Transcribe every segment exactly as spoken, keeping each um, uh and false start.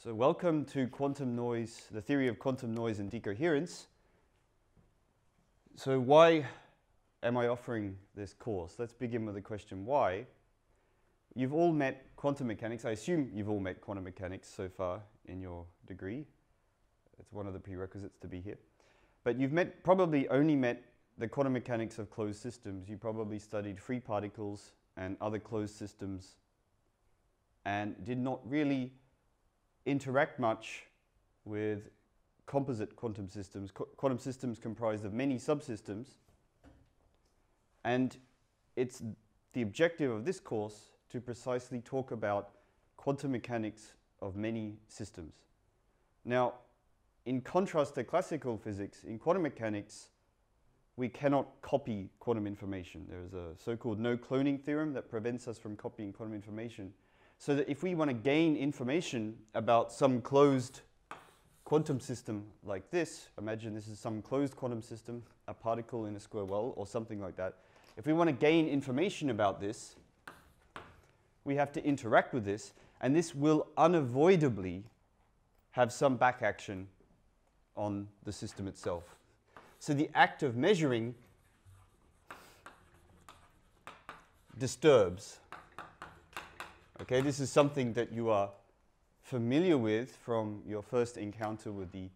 So welcome to quantum noise, the theory of quantum noise and decoherence. So why am I offering this course? Let's begin with the question why. You've all met quantum mechanics. I assume you've all met quantum mechanics so far in your degree. It's one of the prerequisites to be here. But you've met, probably only met the quantum mechanics of closed systems. You probably studied free particles and other closed systems and did not really interact much with composite quantum systems, Qu quantum systems comprised of many subsystems. And it's the objective of this course to precisely talk about quantum mechanics of many systems. Now, in contrast to classical physics, in quantum mechanics, we cannot copy quantum information. There is a so-called no-cloning theorem that prevents us from copying quantum information. So that if we want to gain information about some closed quantum system like this, imagine this is some closed quantum system, a particle in a square well or something like that. If we want to gain information about this, we have to interact with this, and this will unavoidably have some back action on the system itself. So the act of measuring disturbs. Okay, this is something that you are familiar with from your first encounter with the,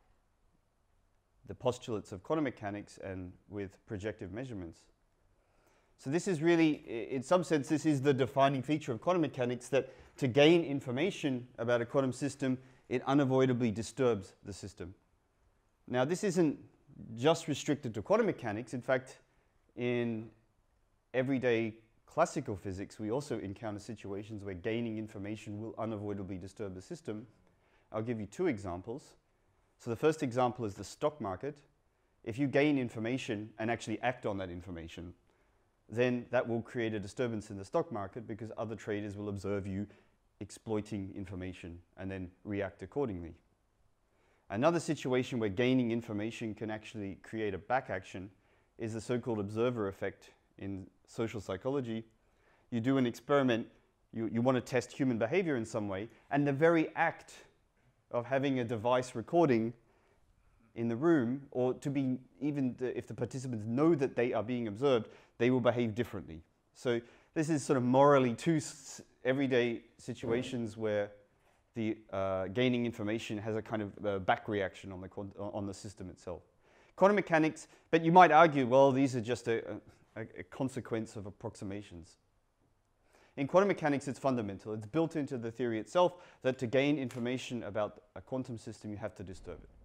the postulates of quantum mechanics and with projective measurements. So this is really, in some sense, this is the defining feature of quantum mechanics, that to gain information about a quantum system, it unavoidably disturbs the system. Now, this isn't just restricted to quantum mechanics. In fact, in everyday classical physics, we also encounter situations where gaining information will unavoidably disturb the system. I'll give you two examples. So the first example is the stock market. If you gain information and actually act on that information, then that will create a disturbance in the stock market because other traders will observe you exploiting information and then react accordingly. Another situation where gaining information can actually create a back action is the so-called observer effect in social psychology. You do an experiment, you, you want to test human behavior in some way, and the very act of having a device recording in the room, or to be, even the, if the participants know that they are being observed, they will behave differently. So this is sort of morally two s everyday situations where the uh, gaining information has a kind of uh, back reaction on the, on the system itself. Quantum mechanics, but you might argue, well, these are just a, a, a consequence of approximations. In quantum mechanics, it's fundamental. It's built into the theory itself that to gain information about a quantum system, you have to disturb it.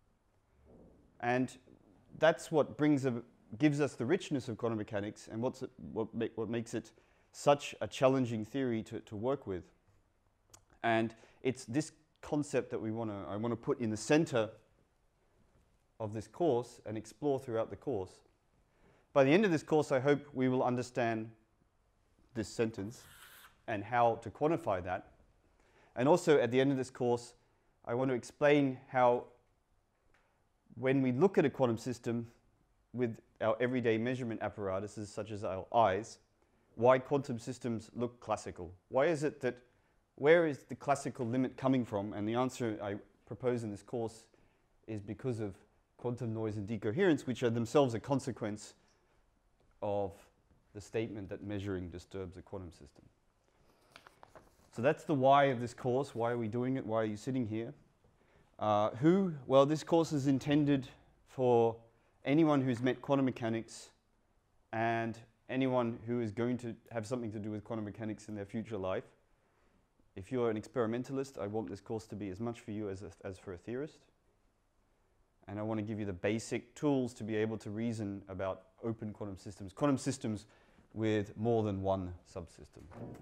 And that's what brings a, gives us the richness of quantum mechanics and what's it, what, make, what makes it such a challenging theory to, to work with. And it's this concept that we want to, I want to put in the center of this course and explore throughout the course. By the end of this course, I hope we will understand this sentence and how to quantify that. And also at the end of this course, I want to explain how when we look at a quantum system with our everyday measurement apparatuses such as our eyes, why quantum systems look classical. Why is it that, where is the classical limit coming from? And the answer I propose in this course is because of quantum noise and decoherence, which are themselves a consequence of the statement that measuring disturbs a quantum system. So that's the why of this course. Why are we doing it? Why are you sitting here? Uh, who? Well, this course is intended for anyone who's met quantum mechanics and anyone who is going to have something to do with quantum mechanics in their future life. If you're an experimentalist, I want this course to be as much for you as, a, as for a theorist. And I want to give you the basic tools to be able to reason about open quantum systems, quantum systems with more than one subsystem.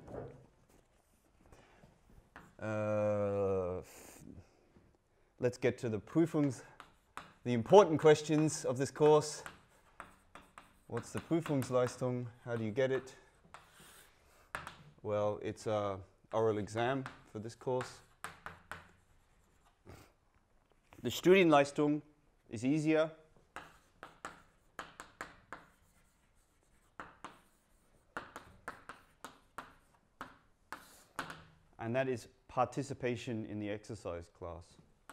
Uh, let's get to the Prüfungs, the important questions of this course. What's the Prüfungsleistung? How do you get it? Well, it's an oral exam for this course. The Studienleistung is easier. And that is participation in the exercise class.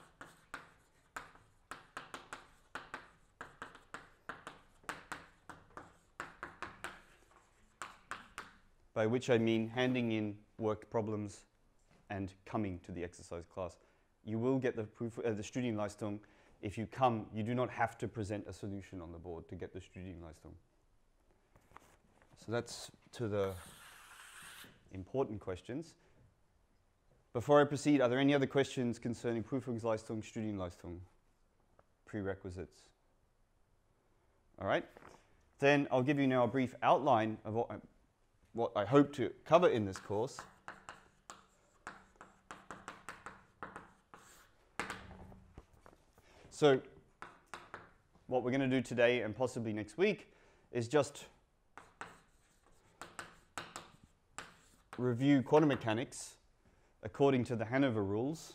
By which I mean handing in work problems and coming to the exercise class. You will get the proof, uh, the Studienleistung. If you come, you do not have to present a solution on the board to get the Studienleistung. So that's to the important questions. Before I proceed, are there any other questions concerning Prüfungsleistung, Studienleistung, prerequisites? All right. Then I'll give you now a brief outline of what I, what I hope to cover in this course. So what we're going to do today and possibly next week is just review quantum mechanics according to the Hanover rules.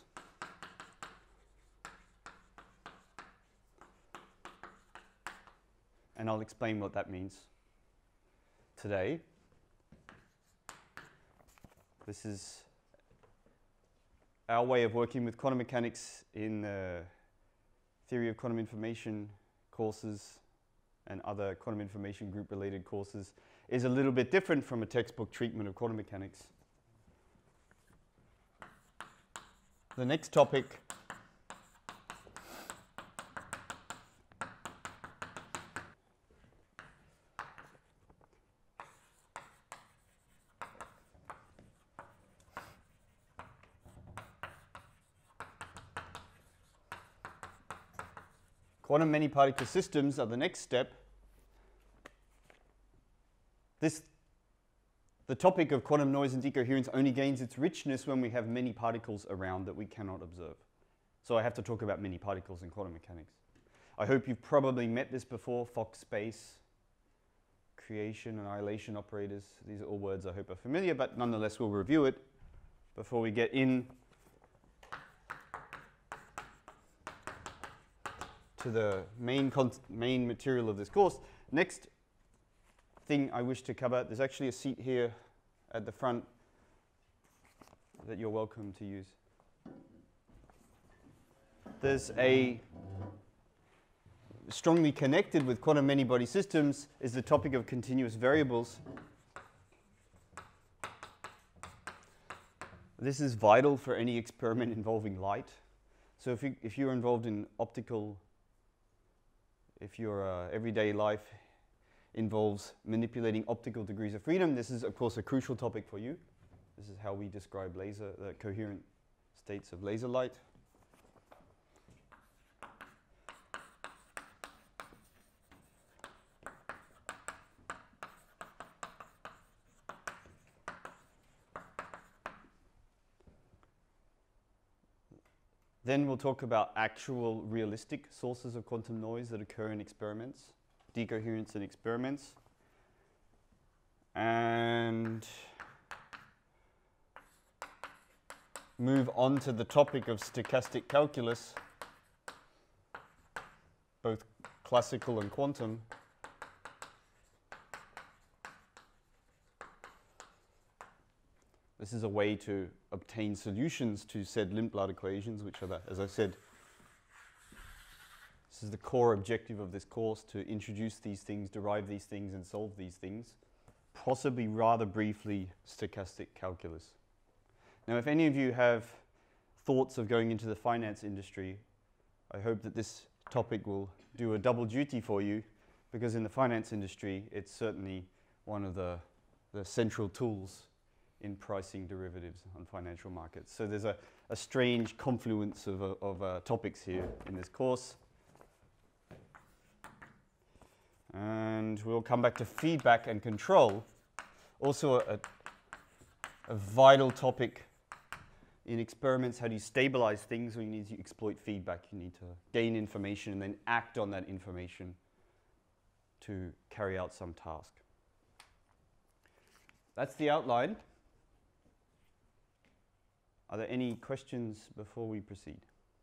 And I'll explain what that means today. This is our way of working with quantum mechanics in the theory of quantum information courses and other quantum information group related courses is a little bit different from a textbook treatment of quantum mechanics. The next topic quantum many-particle systems are the next step. This, the topic of quantum noise and decoherence only gains its richness when we have many particles around that we cannot observe. So I have to talk about many particles in quantum mechanics. I hope you've probably met this before: Fock space, creation, annihilation operators. These are all words I hope are familiar, but nonetheless we'll review it before we get in to the main, main material of this course. Next thing I wish to cover, there's actually a seat here at the front that you're welcome to use. There's a strongly connected with quantum many-body systems is the topic of continuous variables. This is vital for any experiment involving light. So if, you, if you're involved in optical, if your uh, everyday life involves manipulating optical degrees of freedom, this is of course a crucial topic for you. This is how we describe laser, the coherent states of laser light. Then we'll talk about actual realistic sources of quantum noise that occur in experiments, decoherence in experiments. And move on to the topic of stochastic calculus, both classical and quantum. This is a way to obtain solutions to said Lindblad equations, which are, the, as I said, this is the core objective of this course, to introduce these things, derive these things, and solve these things. Possibly rather briefly, stochastic calculus. Now, if any of you have thoughts of going into the finance industry, I hope that this topic will do a double duty for you, because in the finance industry, it's certainly one of the, the central tools in pricing derivatives on financial markets. So there's a, a strange confluence of, uh, of uh, topics here in this course. And we'll come back to feedback and control. Also a, a vital topic in experiments. How do you stabilize things when you need to exploit feedback? You need to gain information and then act on that information to carry out some task. That's the outline. Are there any questions before we proceed?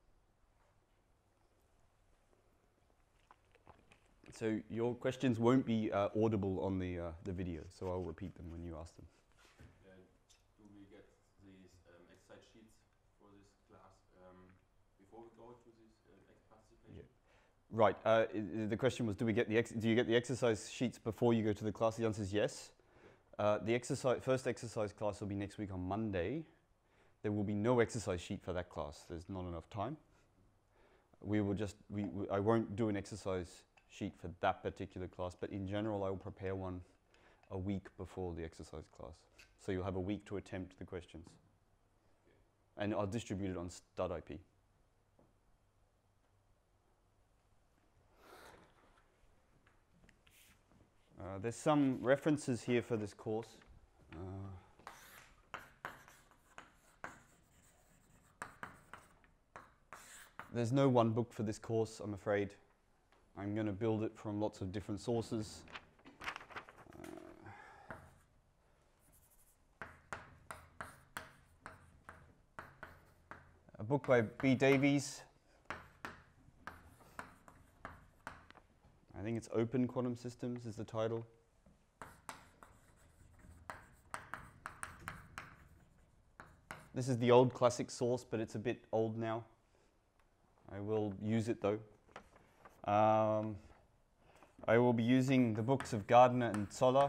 So your questions won't be uh, audible on the, uh, the video, so I'll repeat them when you ask them. Uh, do we get these um, exercise sheets before we go to this uh, ex participation? Yeah. Right. Uh, I, the question was, do we get the ex do you get the exercise sheets before you go to the class? The answer is yes. Uh, the exercise first exercise class will be next week on Monday. There will be no exercise sheet for that class. There's not enough time. We will just we, we I won't do an exercise sheet for that particular class, but in general I will prepare one a week before the exercise class. So you'll have a week to attempt the questions. And I'll distribute it on stud I P. Uh, there's some references here for this course. Uh, there's no one book for this course, I'm afraid. I'm going to build it from lots of different sources. Uh, a book by B. Davies. I think it's Open Quantum Systems is the title. This is the old classic source, but it's a bit old now. I will use it though. Um, I will be using the books of Gardner and Zoller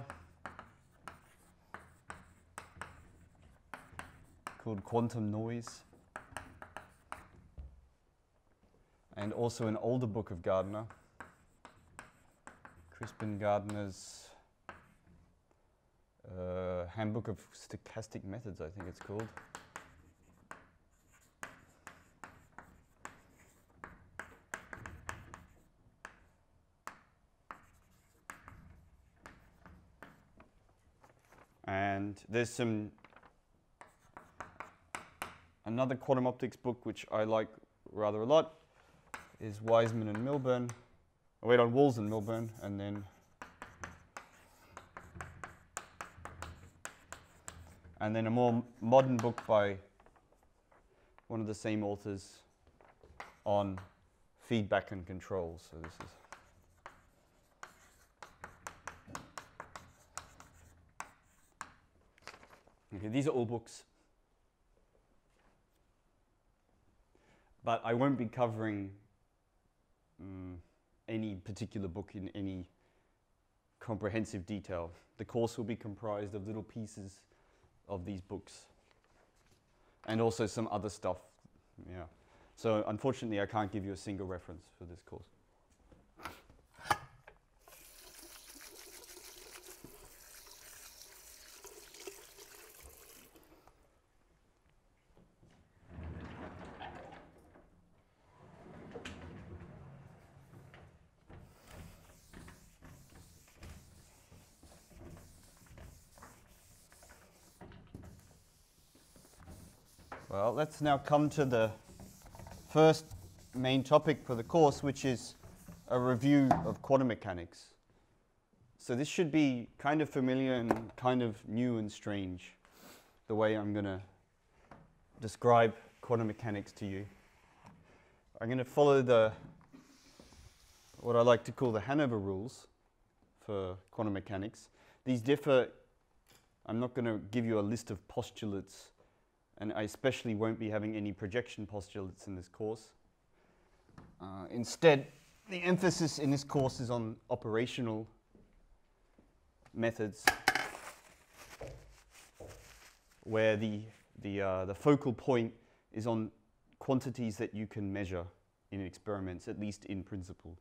called Quantum Noise, and also an older book of Gardner, Crispin Gardner's uh, Handbook of Stochastic Methods, I think it's called. And there's some another quantum optics book which I like rather a lot is Wiseman and Milburn. Oh, wait, on Walls and Milburn, and then and then a more modern book by one of the same authors on feedback and control. So this is. Okay, these are all books, but I won't be covering um, any particular book in any comprehensive detail. The course will be comprised of little pieces of these books and also some other stuff. Yeah. So unfortunately, I can't give you a single reference for this course. Well, let's now come to the first main topic for the course, which is a review of quantum mechanics. So this should be kind of familiar and kind of new and strange, the way I'm going to describe quantum mechanics to you. I'm going to follow the what I like to call the Hanover rules for quantum mechanics. These differ. I'm not going to give you a list of postulates, and I especially won't be having any projection postulates in this course. Uh, instead, the emphasis in this course is on operational methods, where the, the, uh, the focal point is on quantities that you can measure in experiments, at least in principle.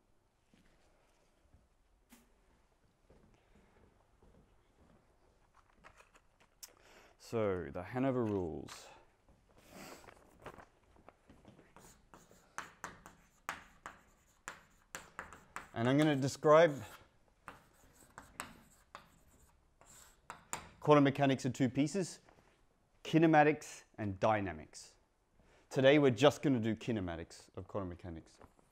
So, the Hanover rules. And I'm going to describe quantum mechanics in two pieces, kinematics and dynamics. Today we're just going to do kinematics of quantum mechanics.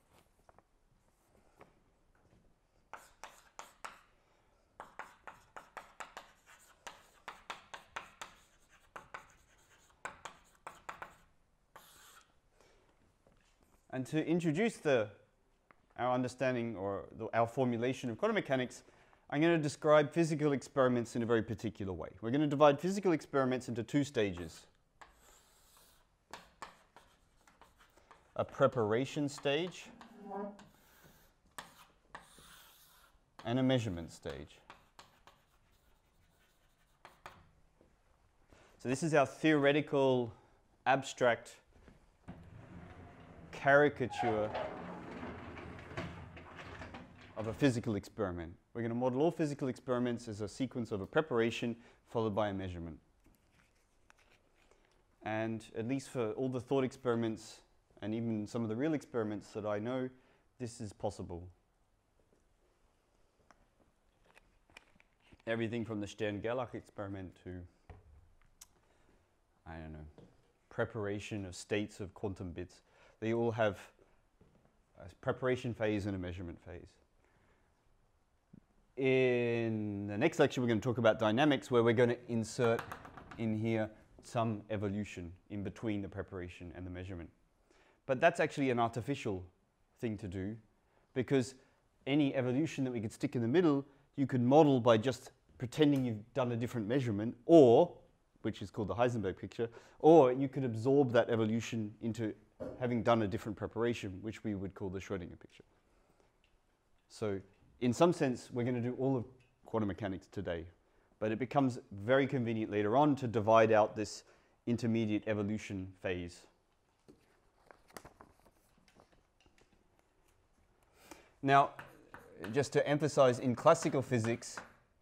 And to introduce the, our understanding or the, our formulation of quantum mechanics, I'm going to describe physical experiments in a very particular way. We're going to divide physical experiments into two stages. a preparation stage and a measurement stage. So this is our theoretical, abstract caricature of a physical experiment. We're going to model all physical experiments as a sequence of a preparation followed by a measurement. And at least for all the thought experiments and even some of the real experiments that I know, this is possible. Everything from the Stern-Gerlach experiment to, I don't know, preparation of states of quantum bits. They all have a preparation phase and a measurement phase. In the next lecture, we're going to talk about dynamics, where we're going to insert in here some evolution in between the preparation and the measurement. But that's actually an artificial thing to do, because any evolution that we could stick in the middle, you could model by just pretending you've done a different measurement, or, which is called the Heisenberg picture, or you could absorb that evolution into having done a different preparation, which we would call the Schrödinger picture. So in some sense, we're going to do all of quantum mechanics today, but it becomes very convenient later on to divide out this intermediate evolution phase. Now, just to emphasize, in classical physics,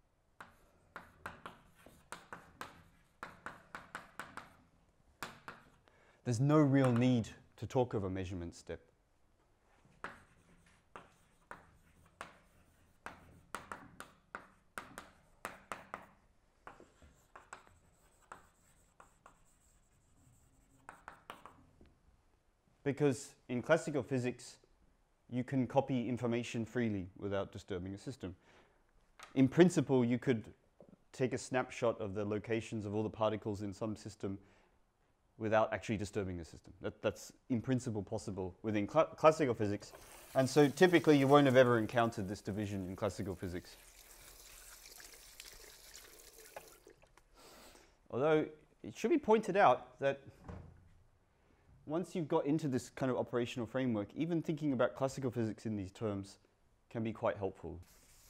there's no real need to talk of a measurement step. Because in classical physics, you can copy information freely without disturbing a system. In principle, you could take a snapshot of the locations of all the particles in some system without actually disturbing the system. That, that's in principle possible within cl classical physics. And so typically you won't have ever encountered this division in classical physics. Although it should be pointed out that once you've got into this kind of operational framework, even thinking about classical physics in these terms can be quite helpful.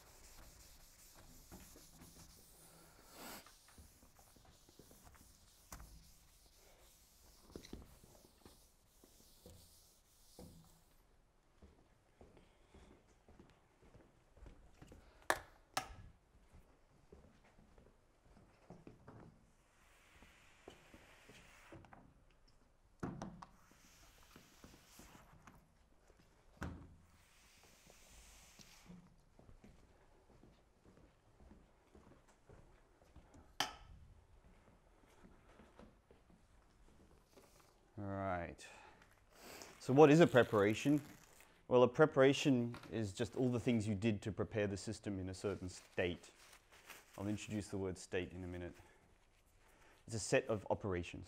Right. So what is a preparation? Well, a preparation is just all the things you did to prepare the system in a certain state. I'll introduce the word state in a minute. It's a set of operations.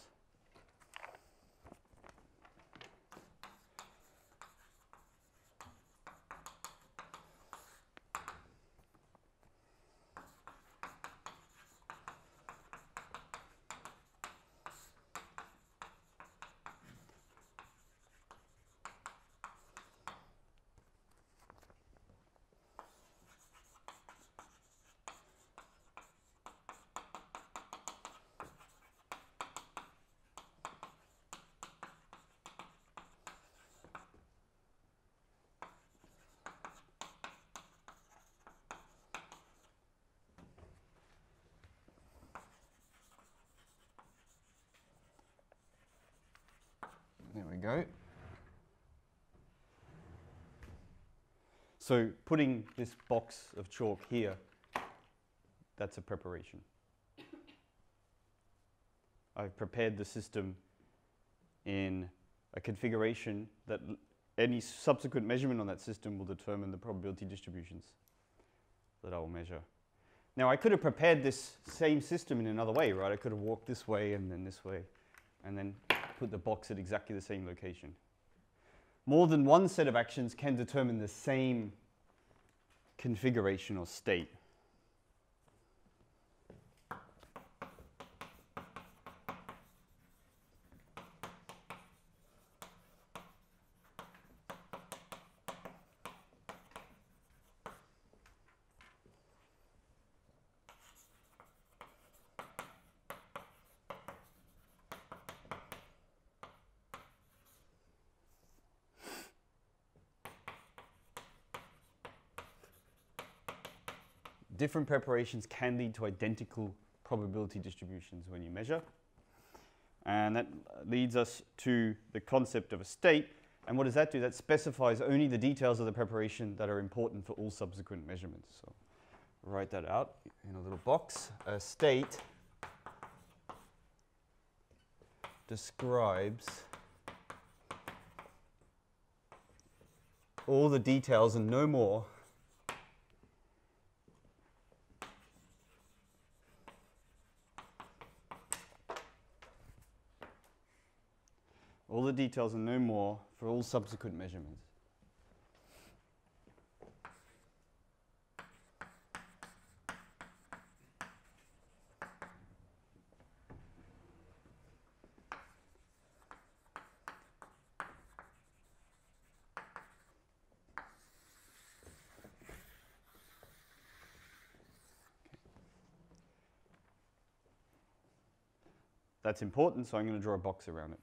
There we go. So putting this box of chalk here, that's a preparation. I've prepared the system in a configuration that any subsequent measurement on that system will determine the probability distributions that I will measure. Now, I could have prepared this same system in another way, right? I could have walked this way and then this way, and then put the box at exactly the same location. More than one set of actions can determine the same configuration or state. different preparations can lead to identical probability distributions when you measure. And that leads us to the concept of a state. And what does that do? That specifies only the details of the preparation that are important for all subsequent measurements. So write that out in a little box. A state describes all the details and no more all the details and no more for all subsequent measurements. That's important, so I'm going to draw a box around it.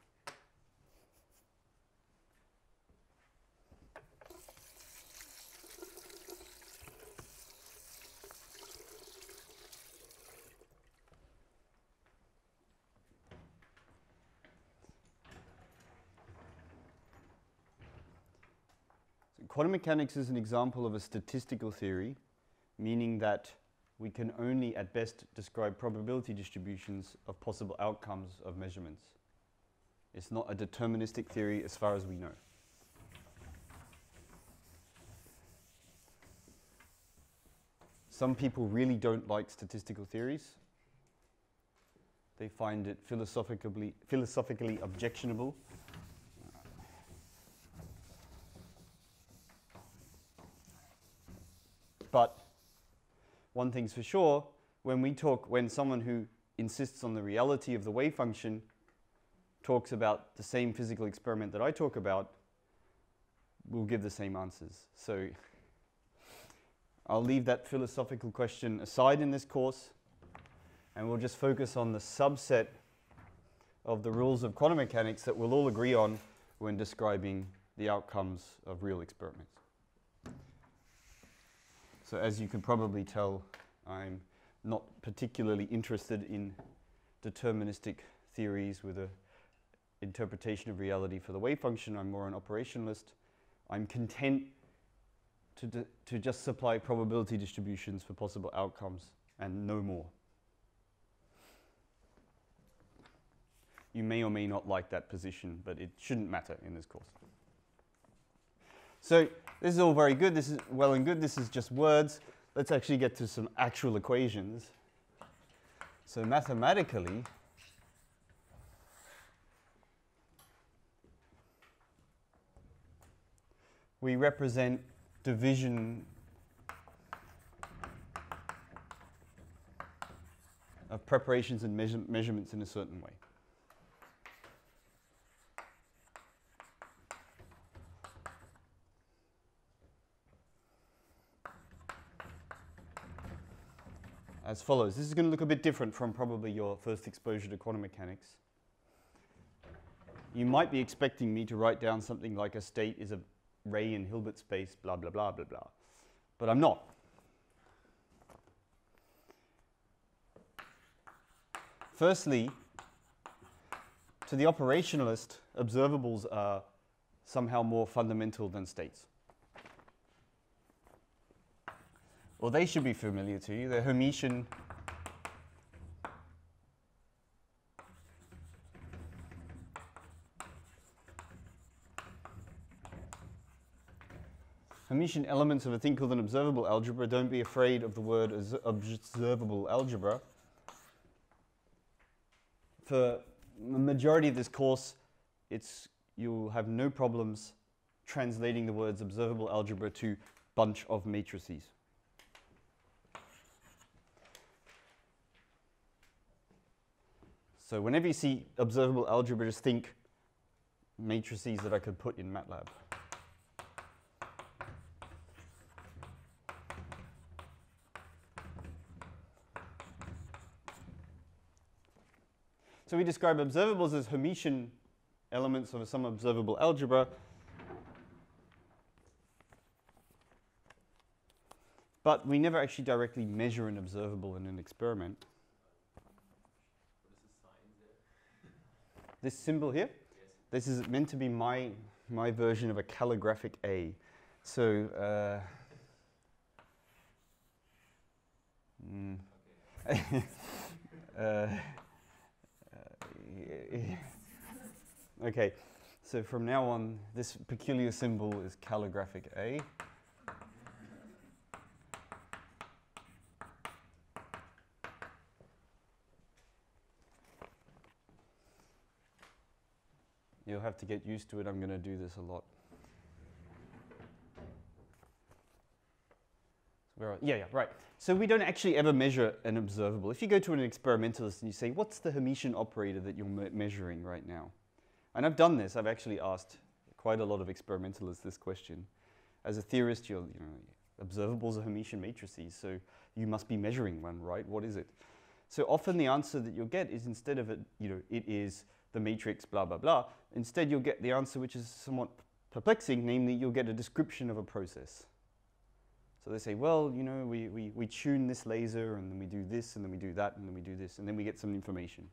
So quantum mechanics is an example of a statistical theory, meaning that we can only at best describe probability distributions of possible outcomes of measurements. It's not a deterministic theory as far as we know. Some people really don't like statistical theories. They find it philosophically, philosophically objectionable. But one thing's for sure, when we talk, when someone who insists on the reality of the wave function talks about the same physical experiment that I talk about, we'll give the same answers. So I'll leave that philosophical question aside in this course, and we'll just focus on the subset of the rules of quantum mechanics that we'll all agree on when describing the outcomes of real experiments. So as you can probably tell, I'm not particularly interested in deterministic theories with an interpretation of reality for the wave function. I'm more an operationalist. I'm content to, to just supply probability distributions for possible outcomes and no more. You may or may not like that position, but it shouldn't matter in this course. So this is all very good. This is well and good. This is just words. Let's actually get to some actual equations. So mathematically, we represent division of preparations and measure measurements in a certain way. As follows. This is going to look a bit different from probably your first exposure to quantum mechanics. You might be expecting me to write down something like a state is a ray in Hilbert space, blah, blah, blah, blah, blah. But I'm not. Firstly, to the operationalist, observables are somehow more fundamental than states. Well, they should be familiar to you. They're Hermitian Hermitian elements of a thing called an observable algebra. Don't be afraid of the word observable algebra. For the majority of this course, it's, you'll have no problems translating the words observable algebra to bunch of matrices. So whenever you see observable algebra, just think matrices that I could put in MATLAB. So we describe observables as Hermitian elements of some observable algebra. But we never actually directly measure an observable in an experiment. What is the sign there? This symbol here, Yes. this is meant to be my, my version of a calligraphic A. So, uh, mm, Okay. uh, okay, so from now on, this peculiar symbol is calligraphic A. You'll have to get used to it. I'm going to do this a lot. Where are- Yeah, yeah, right. So we don't actually ever measure an observable. If you go to an experimentalist and you say, what's the Hermitian operator that you're me measuring right now? And I've done this. I've actually asked quite a lot of experimentalists this question. As a theorist, you're, you know, observables are Hermitian matrices, so you must be measuring one, right? What is it? So often the answer that you'll get is, instead of it, you know, it is the matrix blah, blah, blah, instead you'll get the answer which is somewhat perplexing, namely you'll get a description of a process. So they say, well, you know, we, we, we tune this laser, and then we do this, and then we do that, and then we do this, and then we get some information.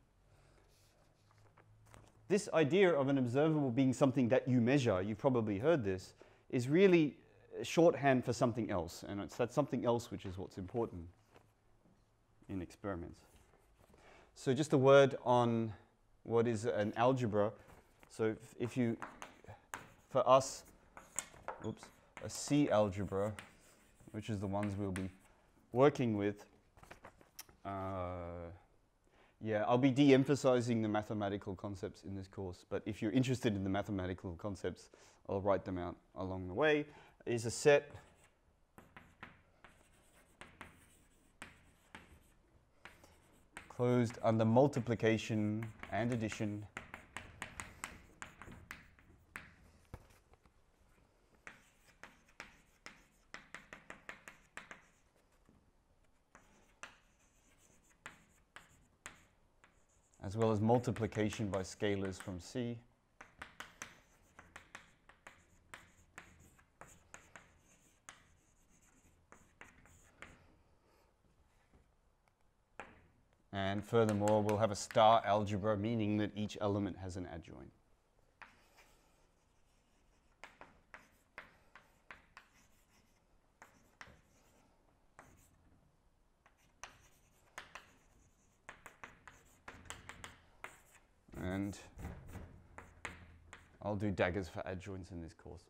This idea of an observable being something that you measure, you've probably heard this, is really shorthand for something else, and it's that something else which is what's important in experiments. So just a word on what is an algebra. So if, if you, for us, oops, a C algebra, which is the ones we'll be working with, uh, yeah, I'll be de-emphasizing the mathematical concepts in this course, but if you're interested in the mathematical concepts, I'll write them out along the way, is a set closed under multiplication and addition as well as multiplication by scalars from C. And furthermore, we'll have a star algebra, meaning that each element has an adjoint. And I'll do daggers for adjoints in this course.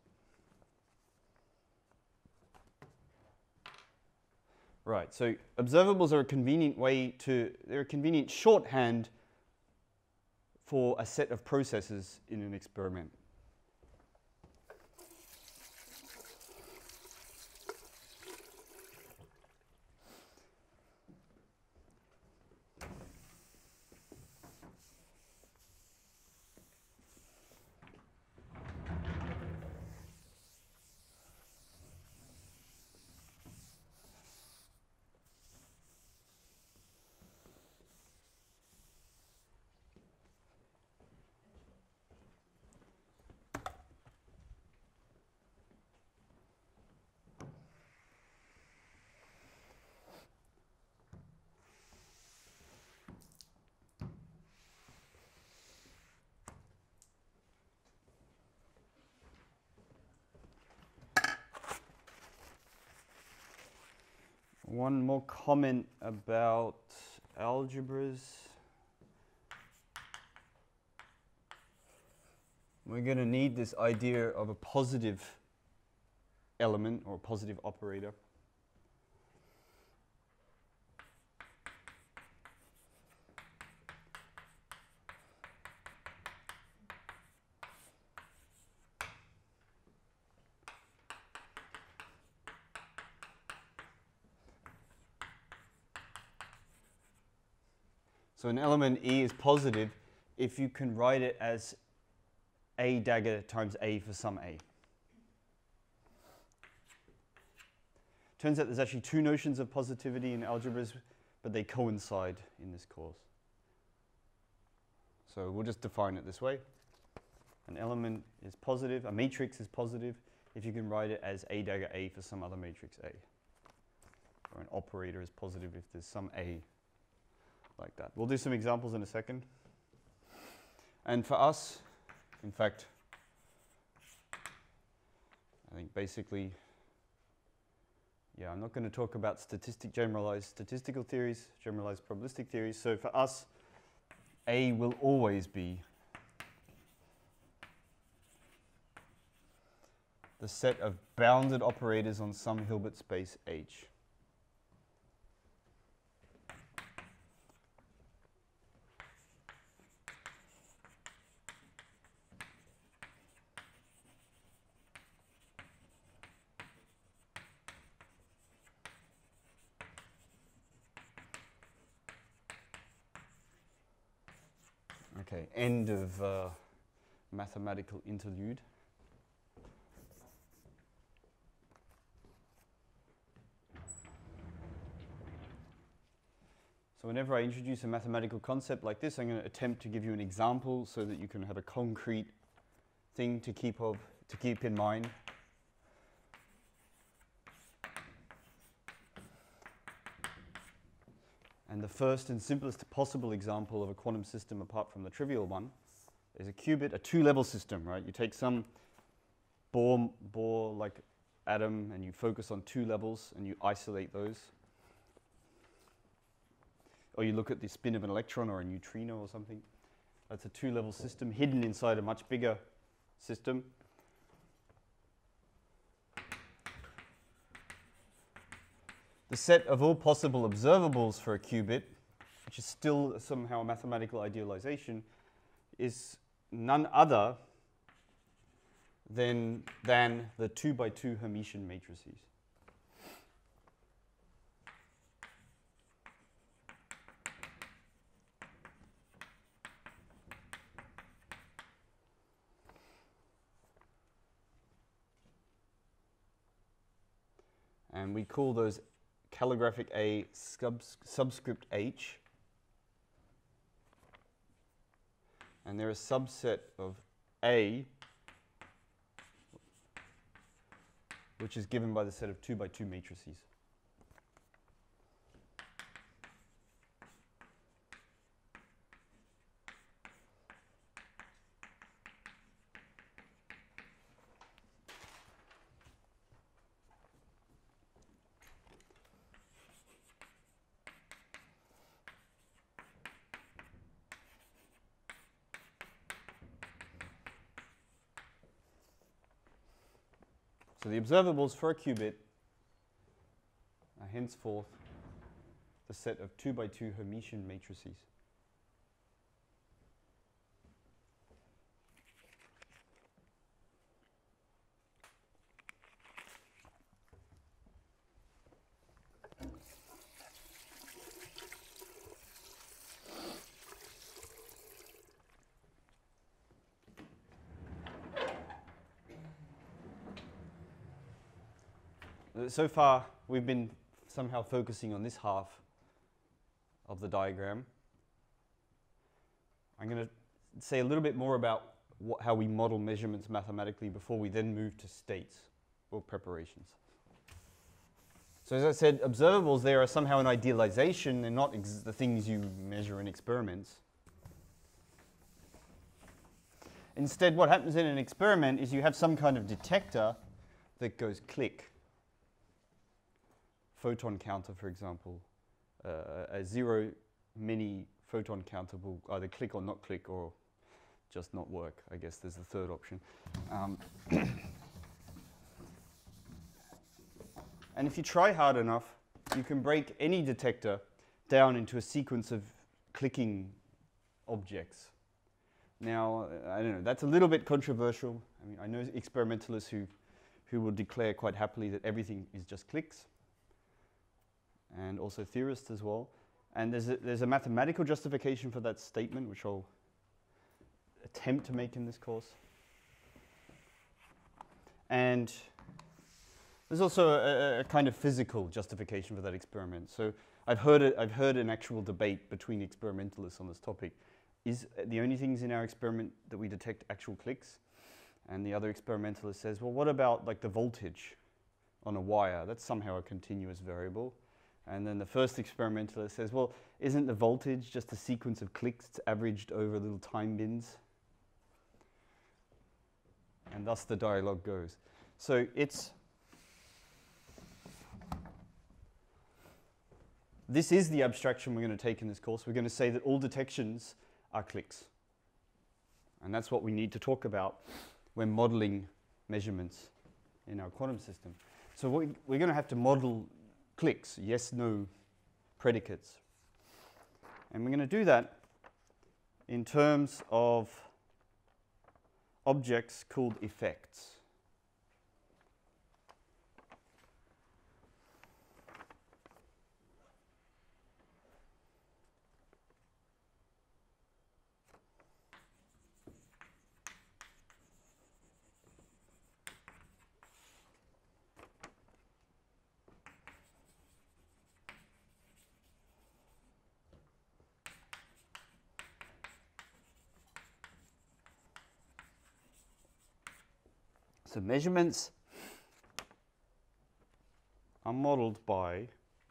Right, so observables are a convenient way to, they're a convenient shorthand for a set of processes in an experiment. One more comment about algebras. We're going to need this idea of a positive element or a positive operator. So an element E is positive if you can write it as A dagger times A for some A. Turns out there's actually two notions of positivity in algebras, but they coincide in this course. So we'll just define it this way. An element is positive, a matrix is positive if you can write it as A dagger A for some other matrix A. or an operator is positive if there's some A like that. We'll do some examples in a second. And for us, in fact, I think basically, yeah, I'm not going to talk about statistic, generalized statistical theories, generalized probabilistic theories. So for us, A will always be the set of bounded operators on some Hilbert space H. Okay, end of uh, mathematical interlude. So whenever I introduce a mathematical concept like this, I'm going to attempt to give you an example so that you can have a concrete thing to keep of, to keep in mind. And the first and simplest possible example of a quantum system, apart from the trivial one, is a qubit, a two-level system, right? You take some Bohr, Bohr-like atom and you focus on two levels and you isolate those. Or you look at the spin of an electron or a neutrino or something. That's a two-level system hidden inside a much bigger system. The set of all possible observables for a qubit, which is still somehow a mathematical idealization, is none other than, than the two by two Hermitian matrices. And we call those calligraphic A subs subscript H. And they're a subset of A, which is given by the set of two by two matrices. So the observables for a qubit are henceforth the set of two by two Hermitian matrices. So far, we've been somehow focusing on this half of the diagram. I'm going to say a little bit more about what, how we model measurements mathematically before we then move to states or preparations. So as I said, observables there are somehow an idealization. They're not ex the things you measure in experiments. Instead, what happens in an experiment is you have some kind of detector that goes click. Photon counter, for example, uh, a zero mini photon counter will either click or not click or just not work. I guess there's the third option. Um, and if you try hard enough, you can break any detector down into a sequence of clicking objects. Now, I don't know, that's a little bit controversial. I mean, I know experimentalists who, who will declare quite happily that everything is just clicks, and also theorists as well. And there's a, there's a mathematical justification for that statement, which I'll attempt to make in this course. And there's also a, a kind of physical justification for that experiment. So I've heard, a, I've heard an actual debate between experimentalists on this topic. Is the only things in our experiment that we detect actual clicks? And the other experimentalist says, well, what about like the voltage on a wire? That's somehow a continuous variable. And then the first experimentalist says, well, isn't the voltage just a sequence of clicks averaged over little time bins? And thus the dialogue goes. So it's, this is the abstraction we're going to take in this course. We're going to say that all detections are clicks. And that's what we need to talk about when modeling measurements in our quantum system. So we, we're going to have to model clicks, yes, no predicates. And we're going to do that in terms of objects called effects. So measurements are modeled by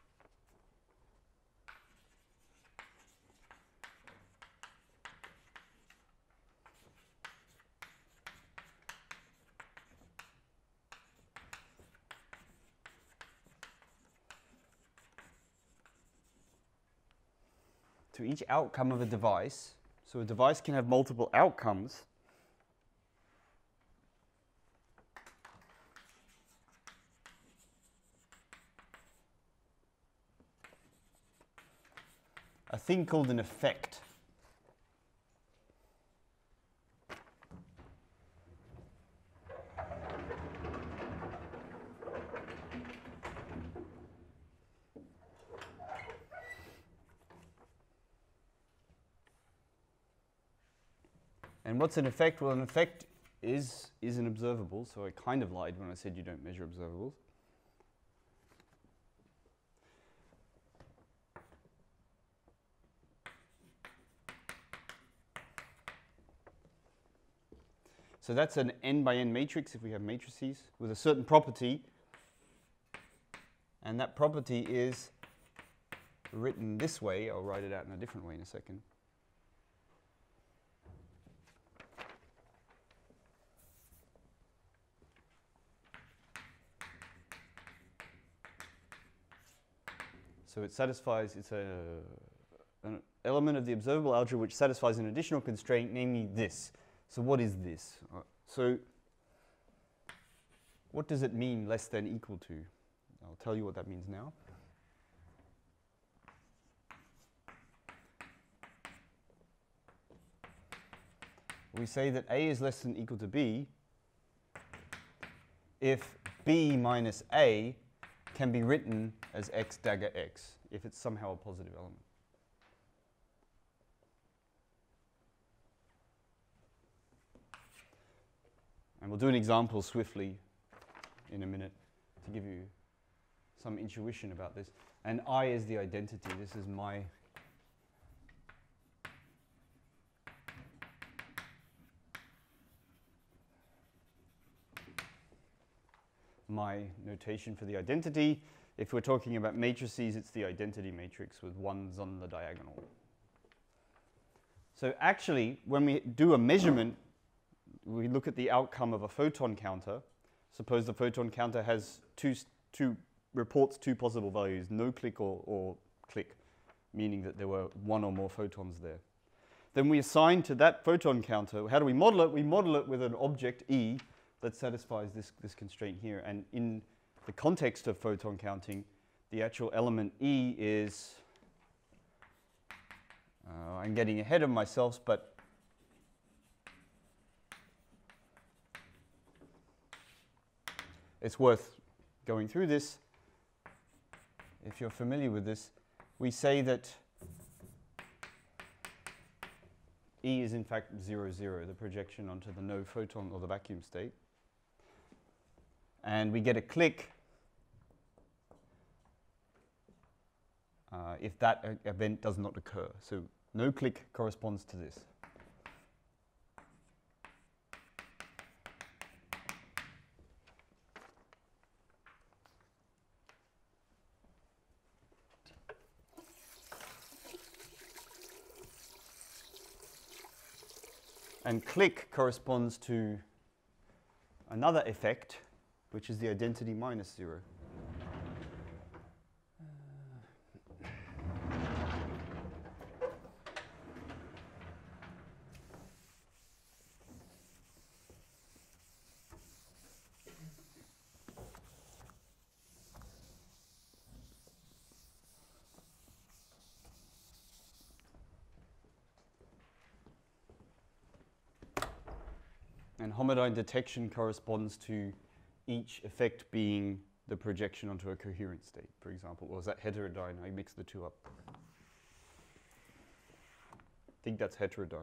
to each outcome of a device. So a device can have multiple outcomes. A thing called an effect. And what's an effect? Well, an effect is, is an observable, so I kind of lied when I said you don't measure observables. So that's an n by n matrix if we have matrices with a certain property. And that property is written this way. I'll write it out in a different way in a second. So it satisfies, it's a, an element of the observable algebra which satisfies an additional constraint, namely this. So what is this? Uh, so what does it mean less than equal to? I'll tell you what that means now. We say that A is less than equal to B if B minus A can be written as x dagger x, if it's somehow a positive element. And we'll do an example swiftly in a minute to give you some intuition about this. And I is the identity. This is my my notation for the identity. If we're talking about matrices, it's the identity matrix with ones on the diagonal. So actually, when we do a measurement, we look at the outcome of a photon counter. Suppose the photon counter has two, two reports two possible values, no click or, or click, meaning that there were one or more photons there. Then we assign to that photon counter, how do we model it? We model it with an object E that satisfies this, this constraint here. And in the context of photon counting, the actual element E is, uh, I'm getting ahead of myself, but it's worth going through this. If you're familiar with this, we say that E is in fact zero, zero, the projection onto the no photon or the vacuum state. And we get a click uh, if that uh, event does not occur. So no click corresponds to this. And click corresponds to another effect, which is the identity minus zero. And homodyne detection corresponds to each effect being the projection onto a coherent state, for example. Or is that heterodyne? I mix the two up. I think that's heterodyne.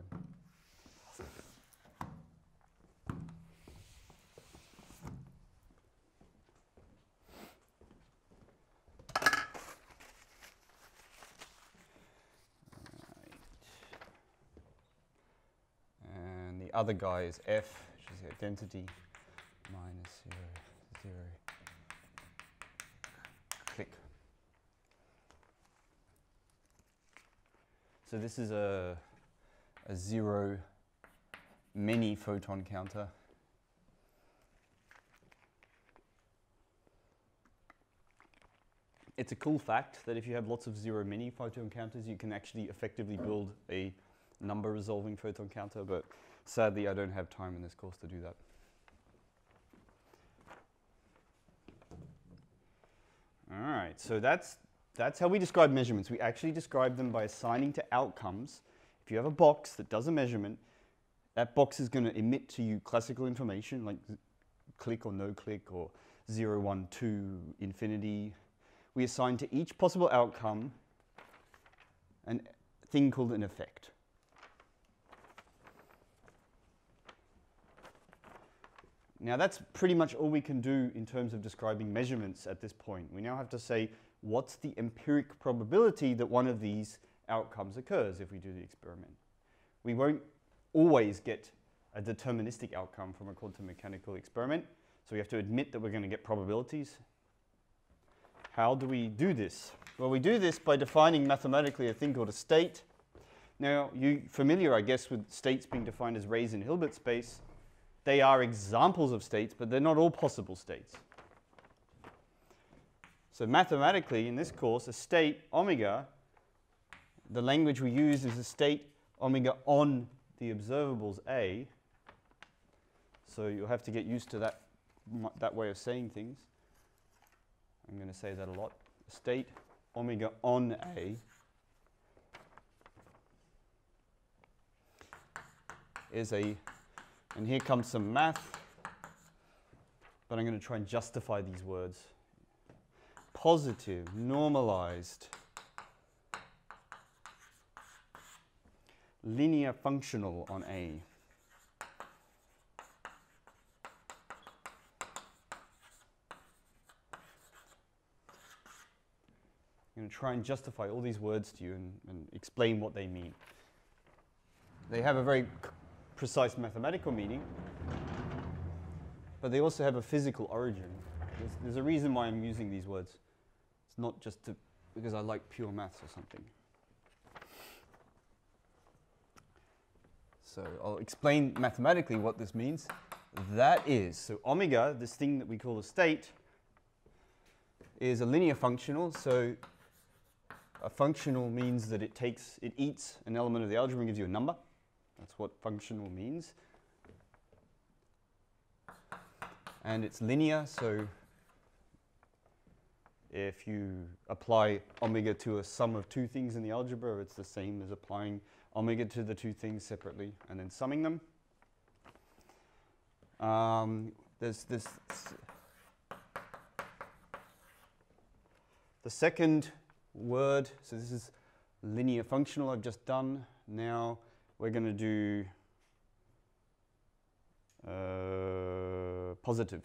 And the other guy is F, which is the identity minus zero, zero. Click. So this is a, a zero many photon counter. It's a cool fact that if you have lots of zero many photon counters, you can actually effectively build a number resolving photon counter, but sadly I don't have time in this course to do that. All right, so that's, that's how we describe measurements. We actually describe them by assigning to outcomes. If you have a box that does a measurement, that box is going to emit to you classical information like click or no click or zero, one, two, infinity. We assign to each possible outcome a thing called an effect. Now that's pretty much all we can do in terms of describing measurements at this point. We now have to say, what's the empiric probability that one of these outcomes occurs if we do the experiment? We won't always get a deterministic outcome from a quantum mechanical experiment, so we have to admit that we're going to get probabilities. How do we do this? Well, we do this by defining mathematically a thing called a state. Now, you're familiar, I guess, with states being defined as rays in Hilbert space. They are examples of states, but they're not all possible states. So mathematically, in this course, a state, omega, the language we use is a state omega on the observables A. So you'll have to get used to that, that way of saying things. I'm going to say that a lot. A state omega on A is a, and here comes some math, but I'm going to try and justify these words. Positive, normalized, linear functional on A. I'm going to try and justify all these words to you and, and explain what they mean. They have a very precise mathematical meaning, but they also have a physical origin. There's, there's a reason why I'm using these words. It's not just to, because I like pure maths or something. So I'll explain mathematically what this means. That is, so omega, this thing that we call a state, is a linear functional. So a functional means that it takes, it eats an element of the algebra and gives you a number. That's what functional means. And it's linear, so if you apply omega to a sum of two things in the algebra, it's the same as applying omega to the two things separately and then summing them. Um, there's this. The second word, so this is linear functional I've just done. Now we're going to do uh, positive.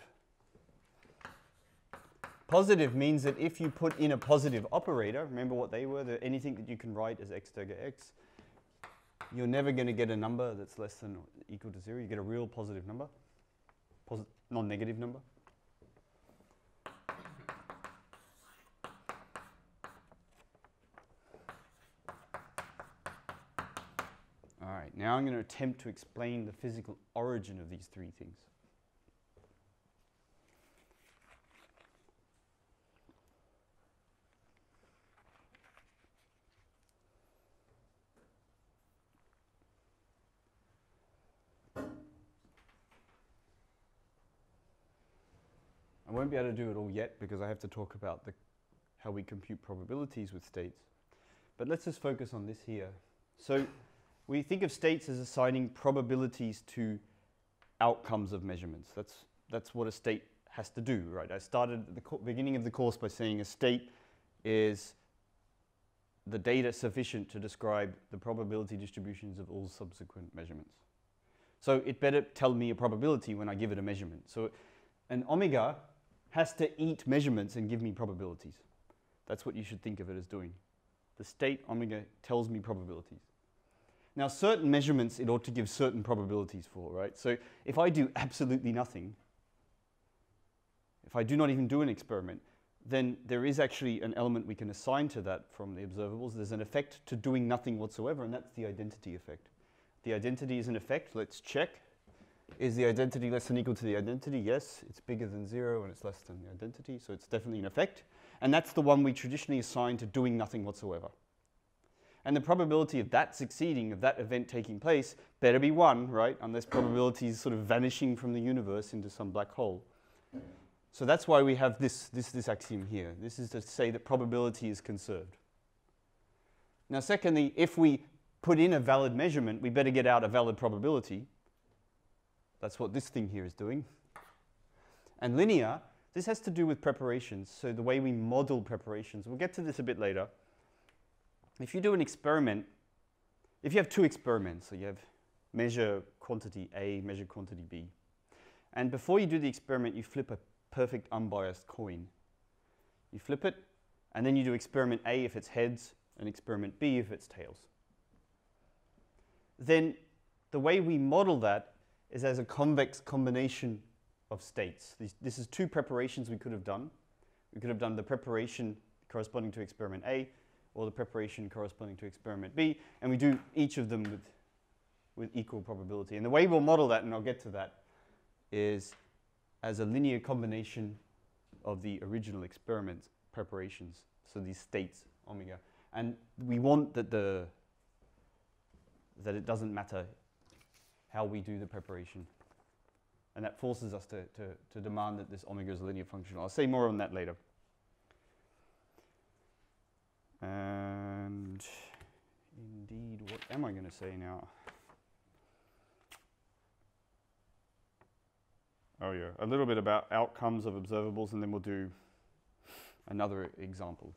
Positive means that if you put in a positive operator, remember what they were, that anything that you can write as x to x, you're never going to get a number that's less than or equal to zero. You get a real positive number, posi- non-negative number. All right, now I'm going to attempt to explain the physical origin of these three things. I won't be able to do it all yet because I have to talk about the, how we compute probabilities with states. But let's just focus on this here. So we think of states as assigning probabilities to outcomes of measurements. That's, that's what a state has to do, right? I started at the beginning of the course by saying a state is the data sufficient to describe the probability distributions of all subsequent measurements. So it better tell me a probability when I give it a measurement. So an omega has to eat measurements and give me probabilities. That's what you should think of it as doing. The state omega tells me probabilities. Now, certain measurements it ought to give certain probabilities for, right? So if I do absolutely nothing, if I do not even do an experiment, then there is actually an element we can assign to that from the observables. There's an effect to doing nothing whatsoever, and that's the identity effect. The identity is an effect. Let's check. Is the identity less than or equal to the identity? Yes, it's bigger than zero and it's less than the identity, so it's definitely an effect. And that's the one we traditionally assign to doing nothing whatsoever. And the probability of that succeeding, of that event taking place, better be one, right? Unless probability is sort of vanishing from the universe into some black hole. So that's why we have this, this, this axiom here. This is to say that probability is conserved. Now secondly, if we put in a valid measurement, we better get out a valid probability. That's what this thing here is doing. And linear, this has to do with preparations. So the way we model preparations, we'll get to this a bit later. If you do an experiment, if you have two experiments, so you have measure quantity A, measure quantity B, and before you do the experiment, you flip a perfect unbiased coin. You flip it, and then you do experiment A if it's heads, and experiment B if it's tails. Then the way we model that is as a convex combination of states. This, this is two preparations we could have done. We could have done the preparation corresponding to experiment A, or the preparation corresponding to experiment B, and we do each of them with, with equal probability. And the way we'll model that, and I'll get to that, is as a linear combination of the original experiment preparations, so these states, omega. And we want that, the, that it doesn't matter how we do the preparation. And that forces us to, to, to demand that this omega is a linear function. I'll say more on that later. And indeed, what am I going to say now? Oh yeah, a little bit about outcomes of observables, and then we'll do another example.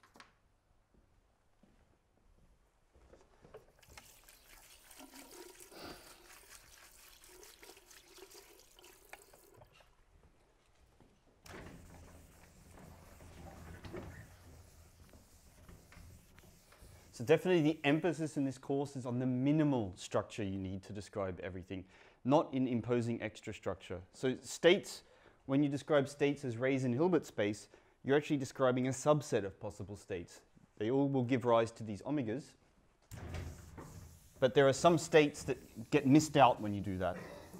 So definitely the emphasis in this course is on the minimal structure you need to describe everything, not in imposing extra structure. So states, when you describe states as Ray's and Hilbert space, you're actually describing a subset of possible states. They all will give rise to these omegas, but there are some states that get missed out when you do that,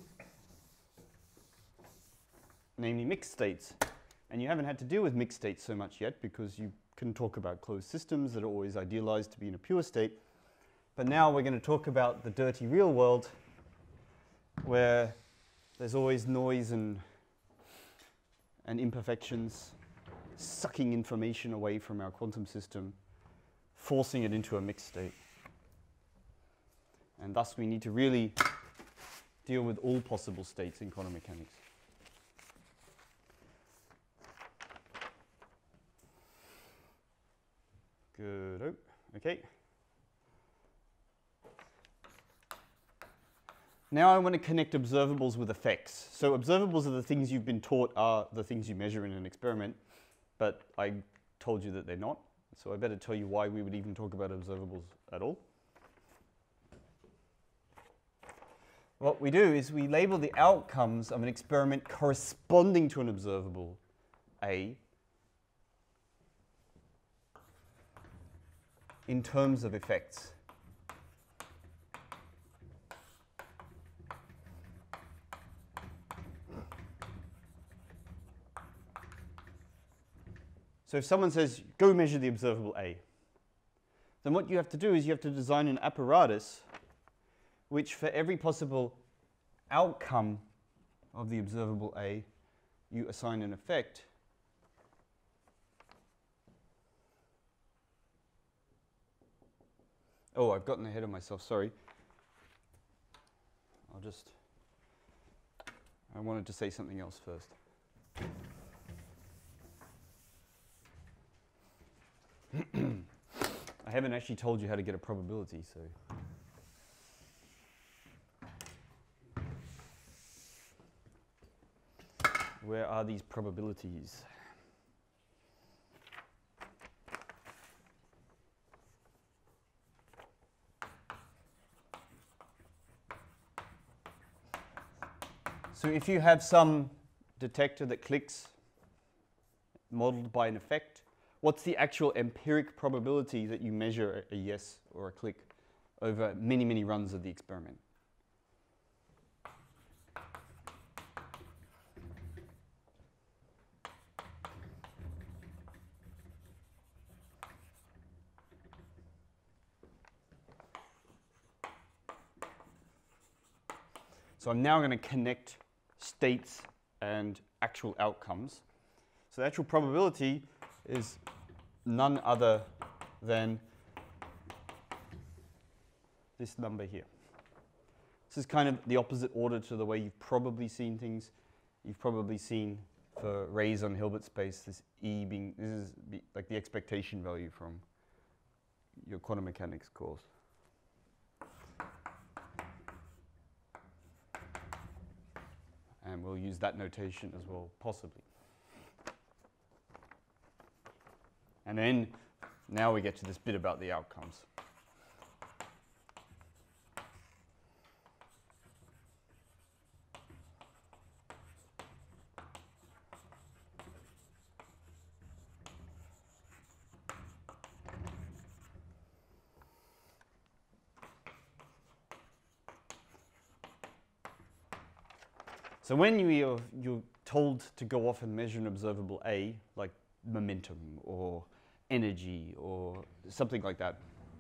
namely mixed states. And you haven't had to deal with mixed states so much yet because you can talk about closed systems that are always idealized to be in a pure state. But now we're going to talk about the dirty real world where there's always noise and, and imperfections sucking information away from our quantum system, forcing it into a mixed state. And thus we need to really deal with all possible states in quantum mechanics. Good. Oh, okay. Now I want to connect observables with effects. So observables are the things you've been taught are the things you measure in an experiment, but I told you that they're not. So I better tell you why we would even talk about observables at all. What we do is we label the outcomes of an experiment corresponding to an observable A in terms of effects. So if someone says, go measure the observable A, then what you have to do is you have to design an apparatus which for every possible outcome of the observable A, you assign an effect. Oh, I've gotten ahead of myself, sorry. I'll just, I wanted to say something else first. I haven't actually told you how to get a probability, so. Where are these probabilities? So if you have some detector that clicks, modeled by an effect, what's the actual empiric probability that you measure a, a yes or a click over many, many runs of the experiment? So I'm now going to connect states and actual outcomes. So the actual probability is none other than this number here. This is kind of the opposite order to the way you've probably seen things. You've probably seen for rays on Hilbert space, this E being, this is be like the expectation value from your quantum mechanics course. And we'll use that notation as well, possibly. And then, now we get to this bit about the outcomes. So when you, you're told to go off and measure an observable A, like momentum or energy or something like that,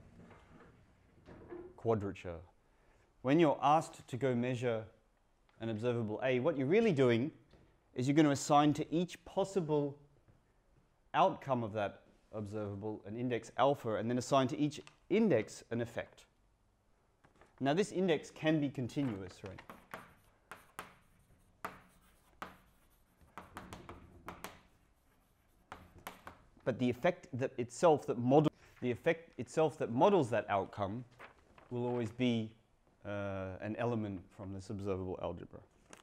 quadrature, when you're asked to go measure an observable A, what you're really doing is you're going to assign to each possible outcome of that observable an index alpha, and then assign to each index an effect. Now this index can be continuous, right? But the effect that itself that model the effect itself that models that outcome will always be uh, an element from this observable algebra.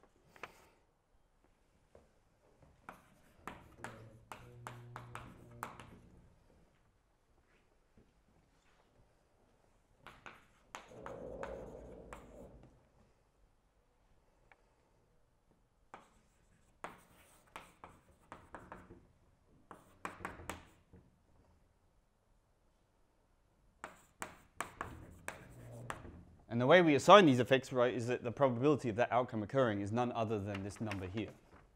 And the way we assign these effects, right, is that the probability of that outcome occurring is none other than this number here.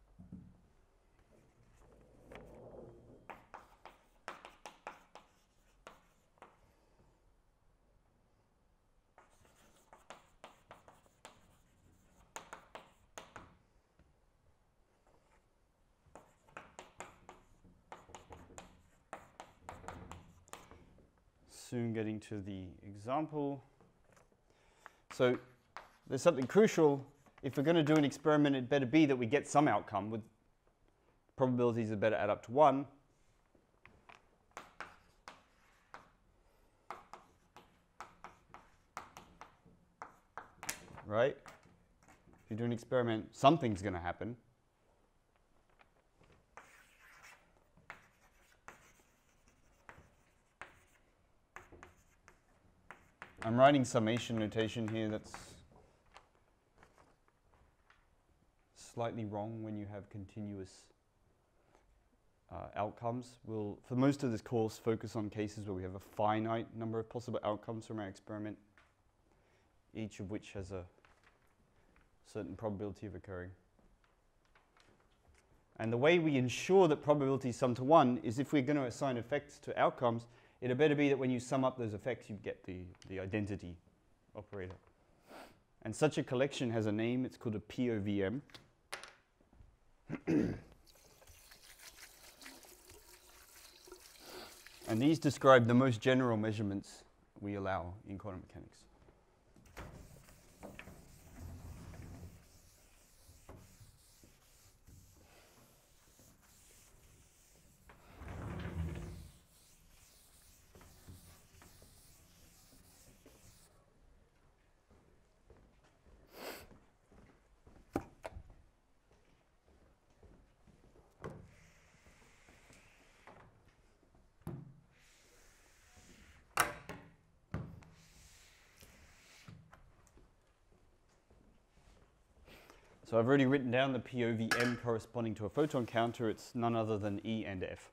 Soon getting to the example. So there's something crucial. If we're going to do an experiment, it better be that we get some outcome with probabilities that better add up to one. Right? If you do an experiment, something's going to happen. I'm writing summation notation here that's slightly wrong when you have continuous uh, outcomes. We'll, for most of this course, focus on cases where we have a finite number of possible outcomes from our experiment, each of which has a certain probability of occurring. And the way we ensure that probabilities sum to one is if we're going to assign effects to outcomes, it had better be that when you sum up those effects, you get the, the identity operator. And such a collection has a name. It's called a P O V M. And these describe the most general measurements we allow in quantum mechanics. So I've already written down the P O V M corresponding to a photon counter. It's none other than E and F.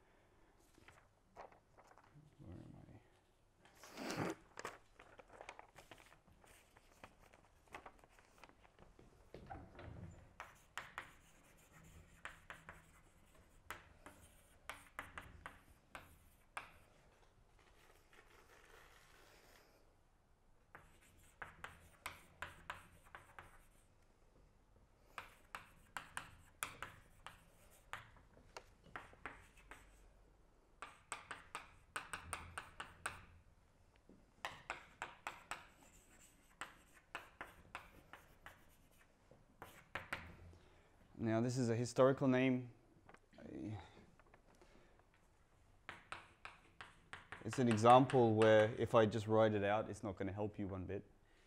Where am I? Now this is a historical name. It's an example where if I just write it out, it's not going to help you one bit.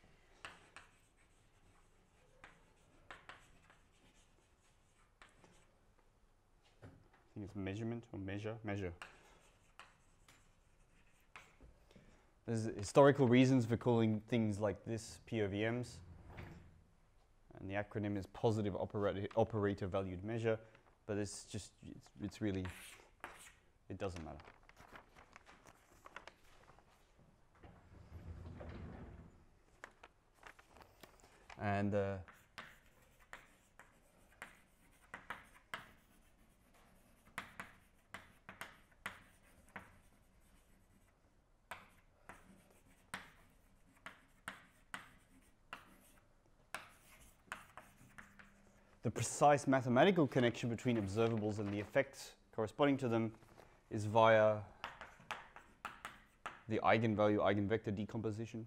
I think it's measurement or measure, measure. There's historical reasons for calling things like this P O V Ms. And the acronym is positive operator, operator valued measure, but it's just, it's, it's really, it doesn't matter. And uh, the precise mathematical connection between observables and the effects corresponding to them is via the eigenvalue eigenvector decomposition.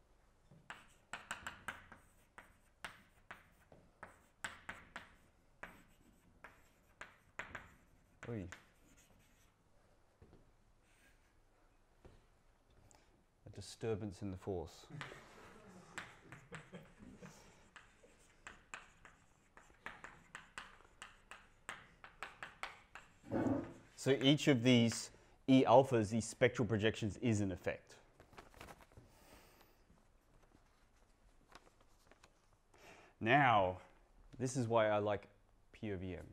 Oy. A disturbance in the force. So each of these E alphas, these spectral projections, is an effect. Now, this is why I like P O V Ms.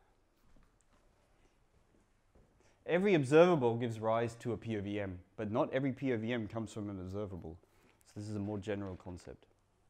Every observable gives rise to a P O V M, but not every P O V M comes from an observable. So this is a more general concept.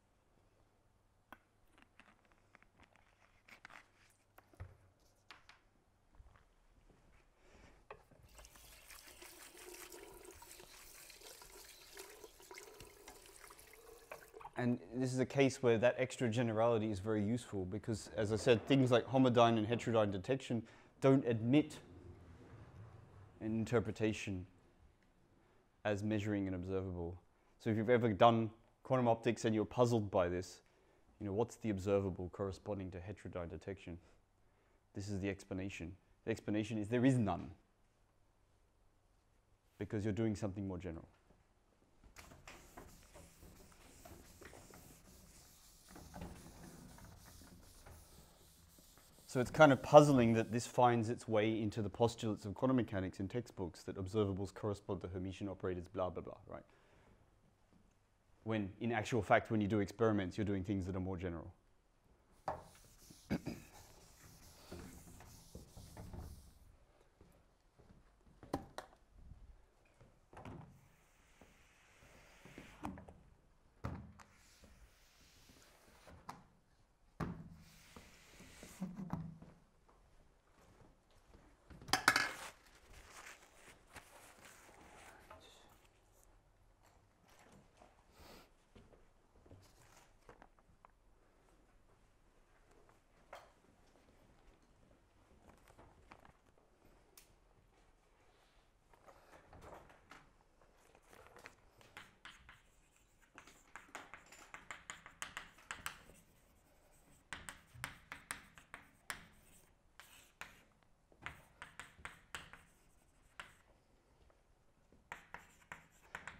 And this is a case where that extra generality is very useful because, as I said, things like homodyne and heterodyne detection don't admit an interpretation as measuring an observable. So if you've ever done quantum optics and you're puzzled by this, you know, what's the observable corresponding to heterodyne detection? This is the explanation. The explanation is there is none because you're doing something more general. So it's kind of puzzling that this finds its way into the postulates of quantum mechanics in textbooks, that observables correspond to Hermitian operators, blah, blah, blah, right? When, in actual fact, when you do experiments, you're doing things that are more general.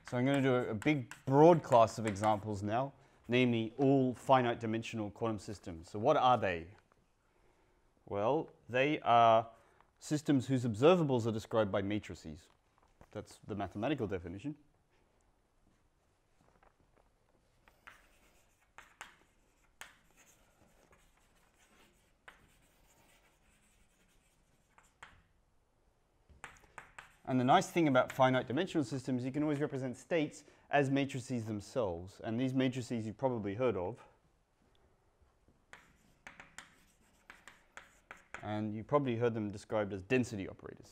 So I'm going to do a, a big, broad class of examples now, namely all finite dimensional quantum systems. So what are they? Well, they are systems whose observables are described by matrices. That's the mathematical definition. And the nice thing about finite dimensional systems, you can always represent states as matrices themselves. And these matrices you've probably heard of. And you probably heard them described as density operators.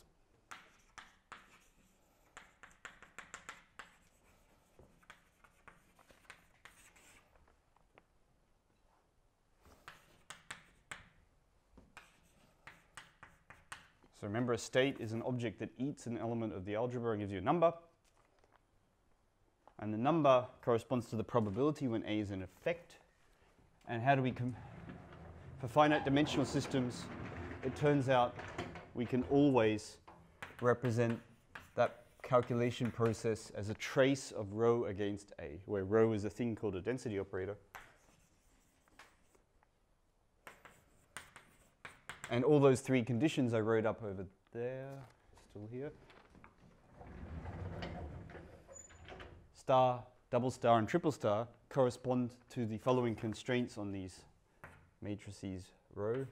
So remember, a state is an object that eats an element of the algebra and gives you a number. And the number corresponds to the probability when A is in effect. And how do we, com for finite dimensional systems, it turns out we can always represent that calculation process as a trace of rho against A, where rho is a thing called a density operator. And all those three conditions I wrote up over there, still here. Star, double star, and triple star correspond to the following constraints on these matrices rho,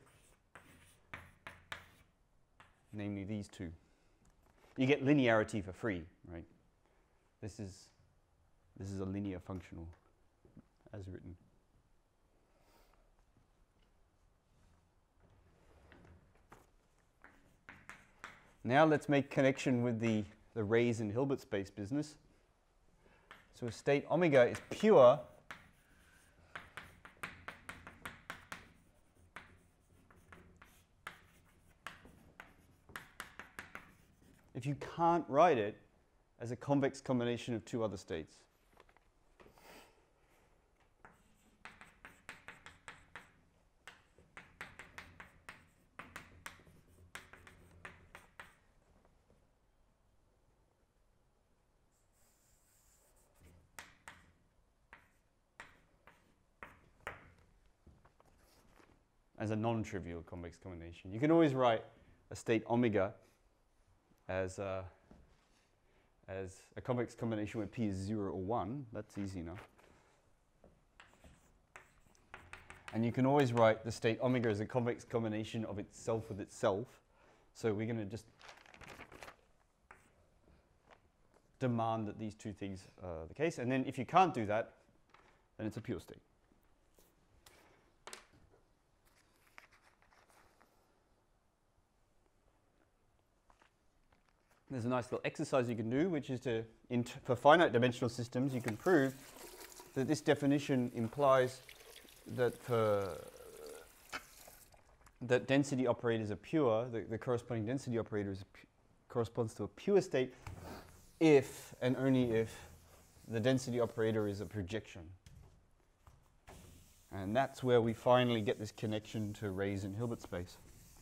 namely these two. You get linearity for free, right? This is, this is a linear functional as written. Now let's make connection with the, the rays in Hilbert space business. So a state omega is pure if you can't write it as a convex combination of two other states. As a non-trivial convex combination. You can always write a state omega as a, as a convex combination where p is zero or one. That's easy enough. And you can always write the state omega as a convex combination of itself with itself. So we're going to just demand that these two things are the case. And then if you can't do that, then it's a pure state. There's a nice little exercise you can do, which is to, for finite dimensional systems, you can prove that this definition implies that for that density operators are pure, the, the corresponding density operator is corresponds to a pure state if and only if the density operator is a projection. And that's where we finally get this connection to rays in Hilbert space.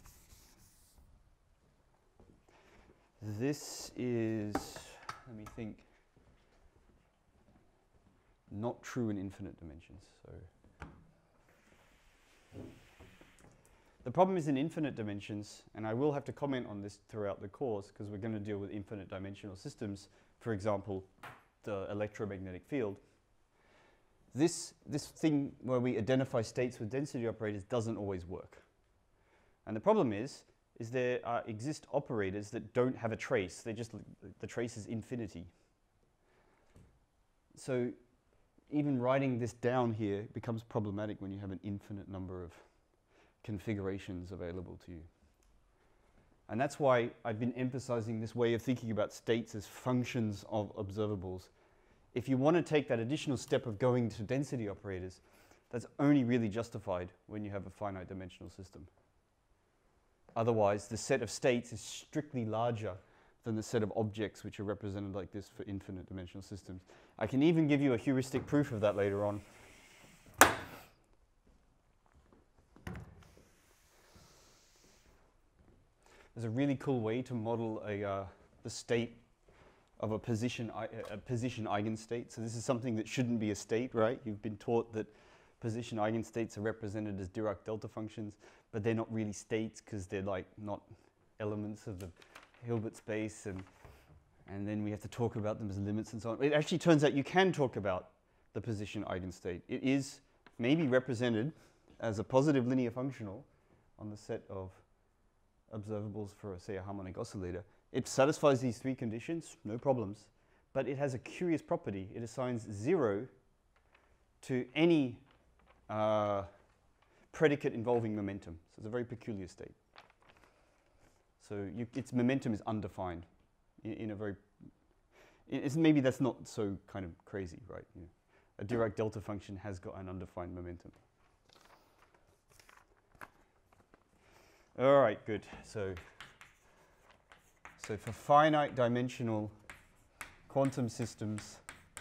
This is, let me think, not true in infinite dimensions. So the problem is in infinite dimensions, and I will have to comment on this throughout the course because we're going to deal with infinite dimensional systems, for example, the electromagnetic field. This, this thing where we identify states with density operators doesn't always work. And the problem is, is there uh, exist operators that don't have a trace. They just, the trace is infinity. So even writing this down here becomes problematic when you have an infinite number of configurations available to you. And that's why I've been emphasizing this way of thinking about states as functions of observables. If you want to take that additional step of going to density operators, that's only really justified when you have a finite dimensional system. Otherwise, the set of states is strictly larger than the set of objects which are represented like this for infinite dimensional systems. I can even give you a heuristic proof of that later on. There's a really cool way to model a, uh, the state of a position, I, a position eigenstate. So this is something that shouldn't be a state, right? You've been taught that position eigenstates are represented as Dirac delta functions, but they're not really states because they're like not elements of the Hilbert space, and and then we have to talk about them as limits and so on. It actually turns out you can talk about the position eigenstate. It is maybe represented as a positive linear functional on the set of observables for, say, a harmonic oscillator. It satisfies these three conditions, no problems, but it has a curious property. It assigns zero to any uh, predicate involving momentum. So it's a very peculiar state. So you, its momentum is undefined in, in a very, it's, maybe that's not so kind of crazy, right? You know, a Dirac delta function has got an undefined momentum. All right, good. So, so for finite dimensional quantum systems,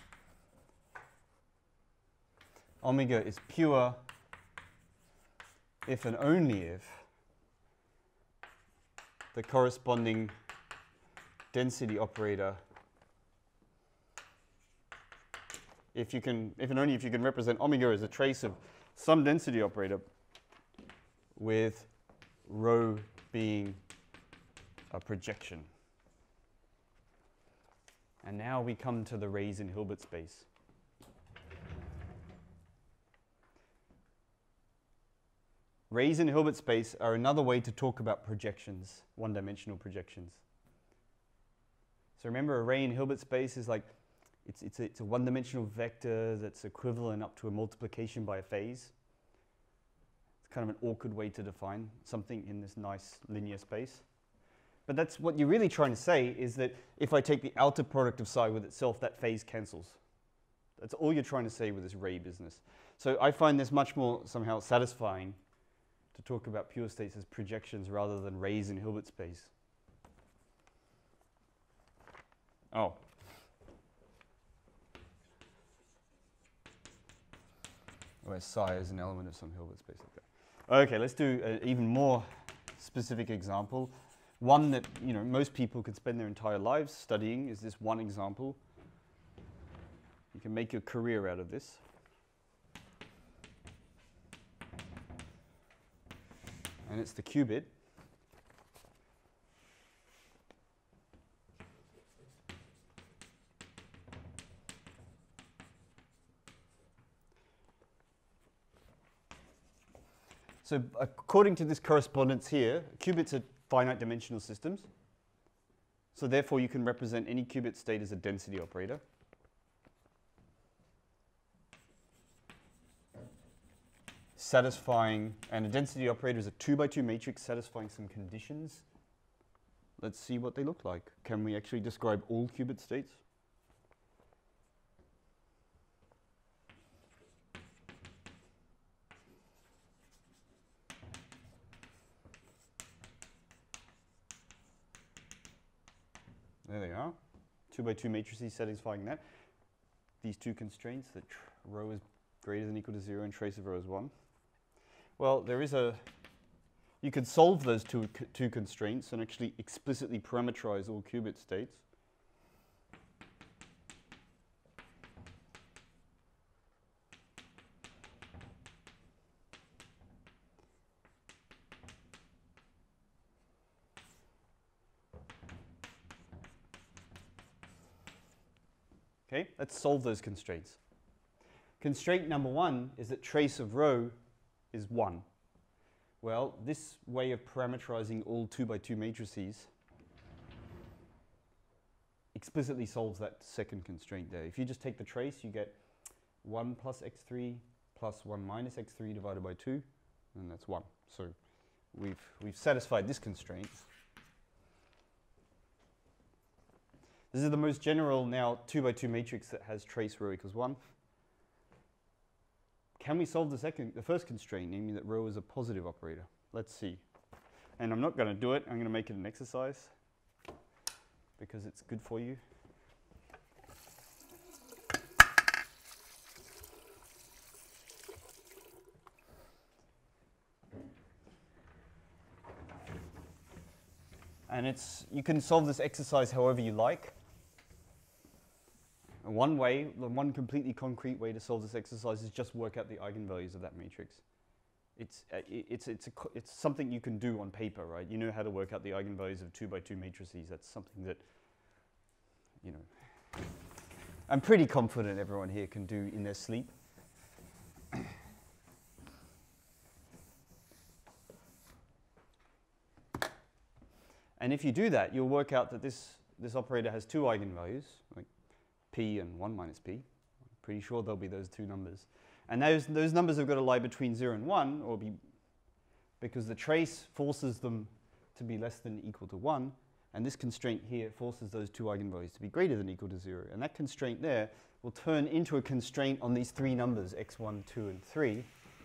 omega is pure if and only if the corresponding density operator, if you can, if and only if you can represent omega as a trace of some density operator with rho being a projection. And now we come to the rays in Hilbert space. Rays in Hilbert space are another way to talk about projections, one-dimensional projections. So remember, a ray in Hilbert space is like, it's, it's a, it's a one-dimensional vector that's equivalent up to a multiplication by a phase. It's kind of an awkward way to define something in this nice linear space. But that's what you're really trying to say, is that if I take the outer product of psi with itself, that phase cancels. That's all you're trying to say with this ray business. So I find this much more somehow satisfying to talk about pure states as projections rather than rays in Hilbert space. Oh. Where psi is an element of some Hilbert space like that. Okay, let's do an even more specific example. One that, you know, most people could spend their entire lives studying is this one example. You can make your career out of this. And it's the qubit. So according to this correspondence here, qubits are finite dimensional systems. So therefore you can represent any qubit state as a density operator. Satisfying, and a density operator is a two by two matrix satisfying some conditions. Let's see what they look like. Can we actually describe all qubit states? There they are. Two by two matrices satisfying that. These two constraints, that rho is greater than or equal to zero and trace of rho is one. Well, there is a, you could solve those two, two constraints and actually explicitly parameterize all qubit states. Okay, let's solve those constraints. Constraint number one is that trace of rho is one. Well, this way of parameterizing all two by two matrices explicitly solves that second constraint there. If you just take the trace, you get one plus x three plus one minus x three divided by two, and that's one. So we've, we've satisfied this constraint. This is the most general now two by two matrix that has trace rho equals one. Can we solve the second, the first constraint, namely that rho is a positive operator? Let's see. And I'm not going to do it. I'm going to make it an exercise because it's good for you. And it's, you can solve this exercise however you like. one way, the one completely concrete way to solve this exercise is just work out the eigenvalues of that matrix. It's, uh, it's, it's, a, it's something you can do on paper, right? You know how to work out the eigenvalues of two by two matrices. That's something that, you know, I'm pretty confident everyone here can do in their sleep. And if you do that, you'll work out that this, this operator has two eigenvalues, like p and one minus p. I'm pretty sure there'll be those two numbers. And those, those numbers have got to lie between zero and one, or be, because the trace forces them to be less than equal to one, and this constraint here forces those two eigenvalues to be greater than equal to zero. And that constraint there will turn into a constraint on these three numbers, x one, two, and three.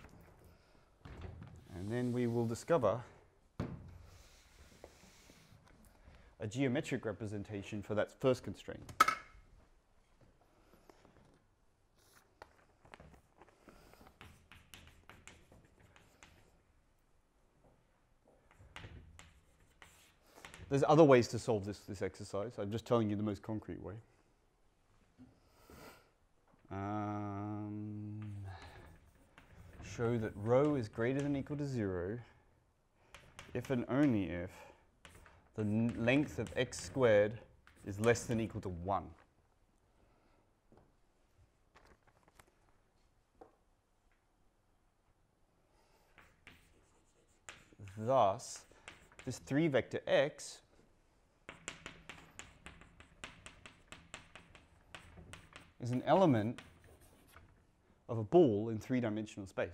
And then we will discover a geometric representation for that first constraint. There's other ways to solve this, this exercise. I'm just telling you the most concrete way. Um, show that rho is greater than or equal to zero if and only if the n length of x squared is less than or equal to one. Thus, this three vector x is an element of a ball in three-dimensional space.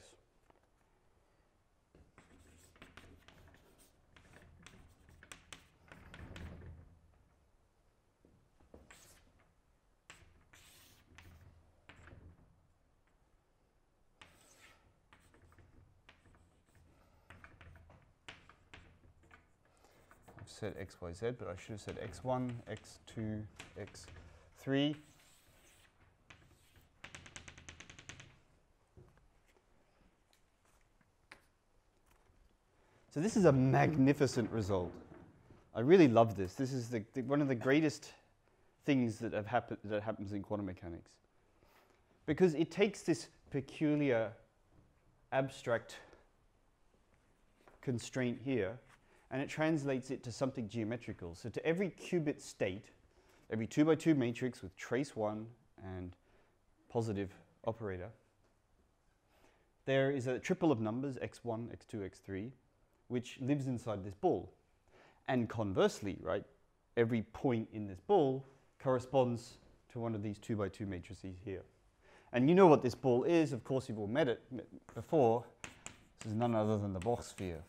Said x, y, z, but I should have said x one, x two, x three. So this is a magnificent result. I really love this. This is the, the, one of the greatest things that have happened that happens in quantum mechanics, because it takes this peculiar abstract constraint here and it translates it to something geometrical. So to every qubit state, every two by two matrix with trace one and positive operator, there is a triple of numbers, x one, x two, x three, which lives inside this ball. And conversely, right, every point in this ball corresponds to one of these two by two matrices here. And you know what this ball is. Of course, you've all met it before. This is none other than the Bohr sphere.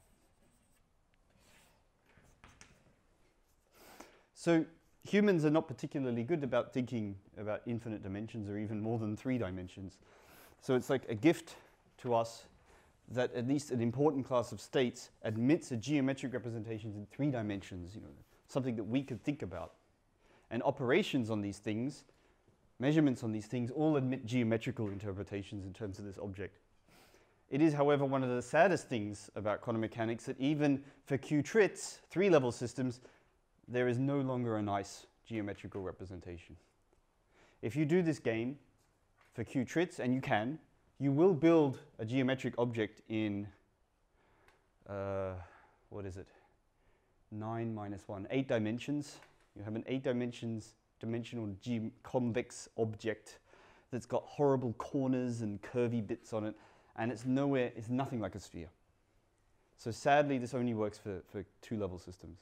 So humans are not particularly good about thinking about infinite dimensions or even more than three dimensions. So it's like a gift to us that at least an important class of states admits a geometric representation in three dimensions, you know, something that we could think about. And operations on these things, measurements on these things, all admit geometrical interpretations in terms of this object. It is, however, one of the saddest things about quantum mechanics that even for Q-trits, three-level systems, there is no longer a nice geometrical representation. If you do this game for Q-trits, and you can, you will build a geometric object in, uh, what is it, nine minus one, eight dimensions. You have an eight dimensions, dimensional convex object that's got horrible corners and curvy bits on it, and it's nowhere, it's nothing like a sphere. So sadly, this only works for, for two-level systems.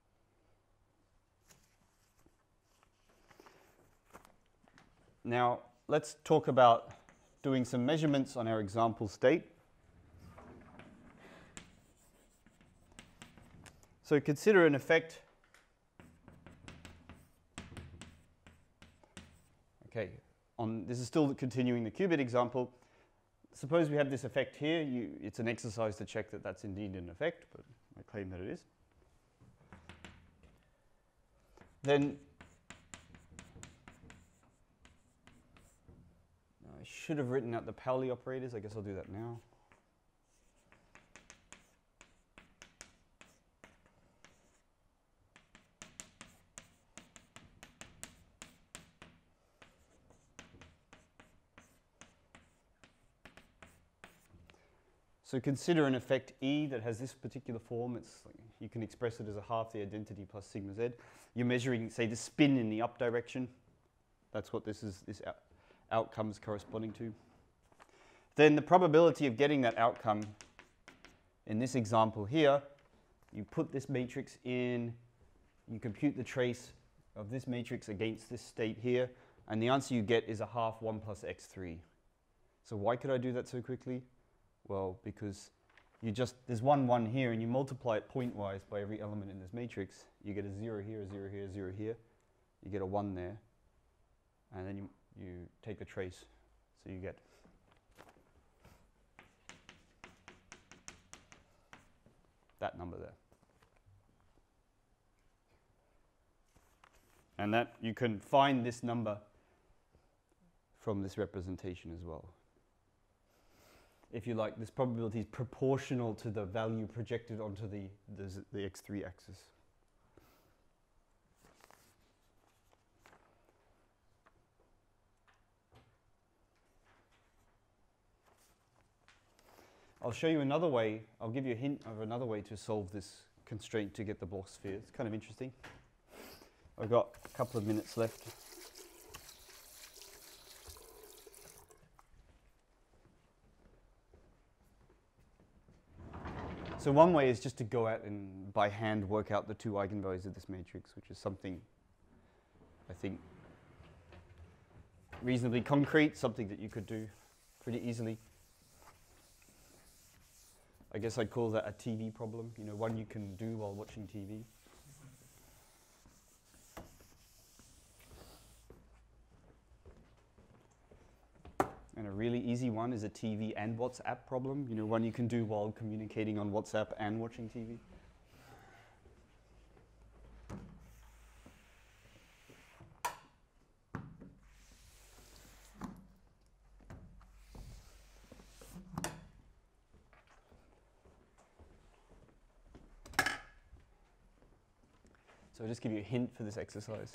Now, let's talk about doing some measurements on our example state. So consider an effect. Okay, on, this is still continuing the qubit example. Suppose we have this effect here. You, it's an exercise to check that that's indeed an effect, but I claim that it is. Then I should have written out the Pauli operators. I guess I'll do that now. So consider an effect E that has this particular form. It's like, you can express it as a half the identity plus sigma z. You're measuring, say, the spin in the up direction. That's what this is. This out outcome is corresponding to. Then the probability of getting that outcome in this example here, you put this matrix in, you compute the trace of this matrix against this state here, and the answer you get is a half one plus x three. So why could I do that so quickly? Well, because you just, there's one one here, and you multiply it pointwise by every element in this matrix. You get a zero here, a zero here, a zero here. You get a one there, and then you, you take the trace. So you get that number there. And that you can find this number from this representation as well. If you like, this probability is proportional to the value projected onto the, the, the x three axis. I'll show you another way, I'll give you a hint of another way to solve this constraint to get the Bloch sphere. It's kind of interesting. I've got a couple of minutes left. So one way is just to go out and by hand work out the two eigenvalues of this matrix, which is something I think reasonably concrete, something that you could do pretty easily. I guess I'd call that a T V problem, you know, one you can do while watching T V. And a really easy one is a T V and WhatsApp problem, you know, one you can do while communicating on WhatsApp and watching T V. So I'll just give you a hint for this exercise.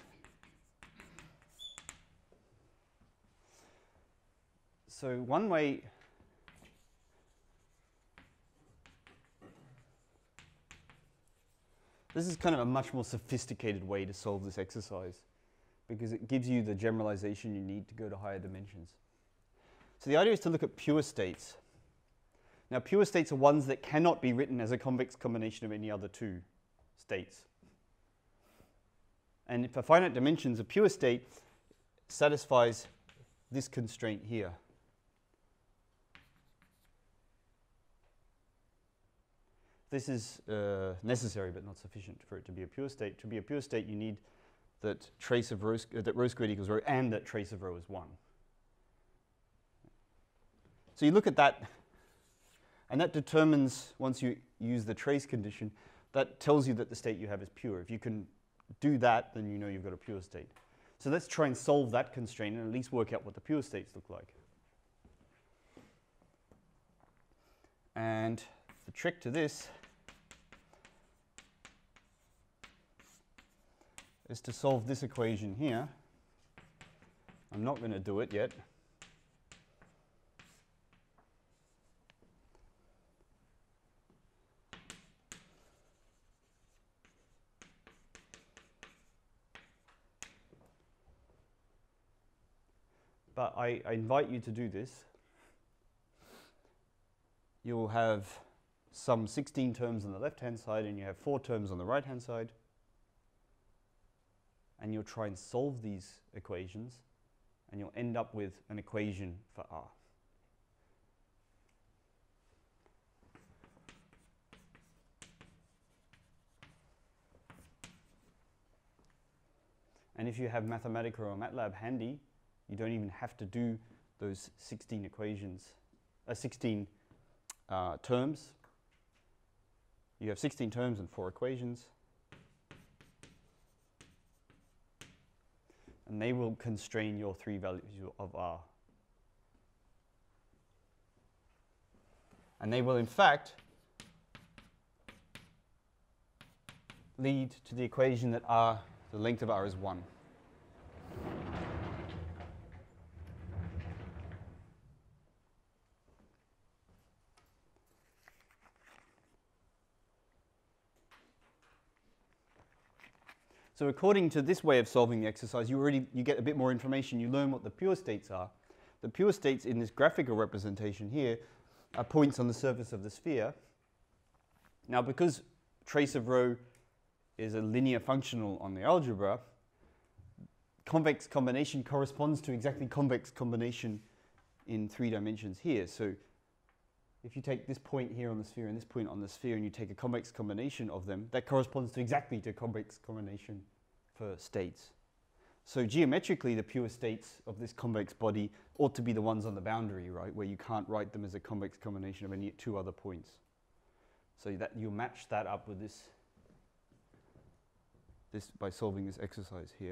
So one way this is kind of a much more sophisticated way to solve this exercise because it gives you the generalization you need to go to higher dimensions. So the idea is to look at pure states. Now pure states are ones that cannot be written as a convex combination of any other two states. And for finite dimensions, a pure state satisfies this constraint here. This is uh, necessary but not sufficient for it to be a pure state. To be a pure state, you need that trace of rho, uh, that rho squared equals rho and that trace of rho is one. So you look at that, and that determines, once you use the trace condition, that tells you that the state you have is pure. If you can do that, then you know you've got a pure state. So let's try and solve that constraint and at least work out what the pure states look like. And the trick to this is to solve this equation here. I'm not going to do it yet. But I, I invite you to do this. You'll have some sixteen terms on the left-hand side, and you have four terms on the right-hand side. And you'll try and solve these equations, and you'll end up with an equation for R. And if you have Mathematica or MATLAB handy, you don't even have to do those sixteen equations, uh, sixteen uh, terms. You have sixteen terms and four equations. And they will constrain your three values of R. And they will, in fact, lead to the equation that R, the length of R is one. So according to this way of solving the exercise, you already you get a bit more information. You learn what the pure states are. The pure states in this graphical representation here are points on the surface of the sphere. Now, because trace of rho is a linear functional on the algebra, convex combination corresponds to exactly convex combination in three dimensions here. So if you take this point here on the sphere and this point on the sphere and you take a convex combination of them, that corresponds to exactly to convex combination for states. So geometrically, the pure states of this convex body ought to be the ones on the boundary, right, where you can't write them as a convex combination of any two other points. So that you match that up with this, this by solving this exercise here.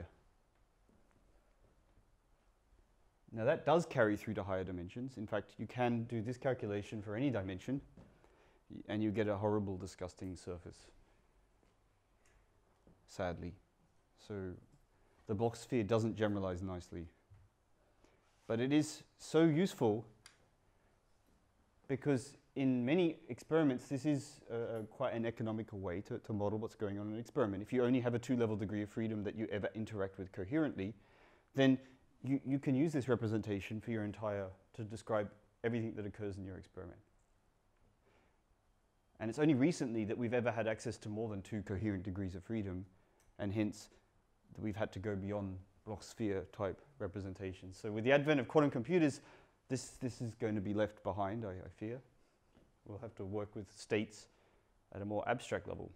Now that does carry through to higher dimensions. In fact, you can do this calculation for any dimension and you get a horrible, disgusting surface, sadly. So the block sphere doesn't generalize nicely. But it is so useful because in many experiments, this is uh, quite an economical way to, to model what's going on in an experiment. If you only have a two-level degree of freedom that you ever interact with coherently, then you, you can use this representation for your entire, to describe everything that occurs in your experiment. And it's only recently that we've ever had access to more than two coherent degrees of freedom, and hence that we've had to go beyond block sphere type representations. So with the advent of quantum computers, this, this is going to be left behind, I, I fear. We'll have to work with states at a more abstract level.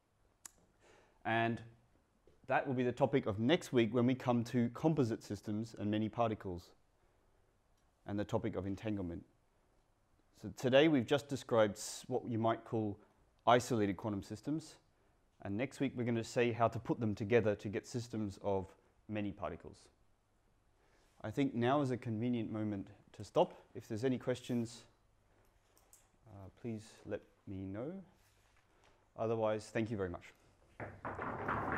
And that will be the topic of next week when we come to composite systems and many particles and the topic of entanglement. So today we've just described what you might call isolated quantum systems. And next week we're going to say how to put them together to get systems of many particles. I think now is a convenient moment to stop. If there's any questions, uh, please let me know. Otherwise, thank you very much.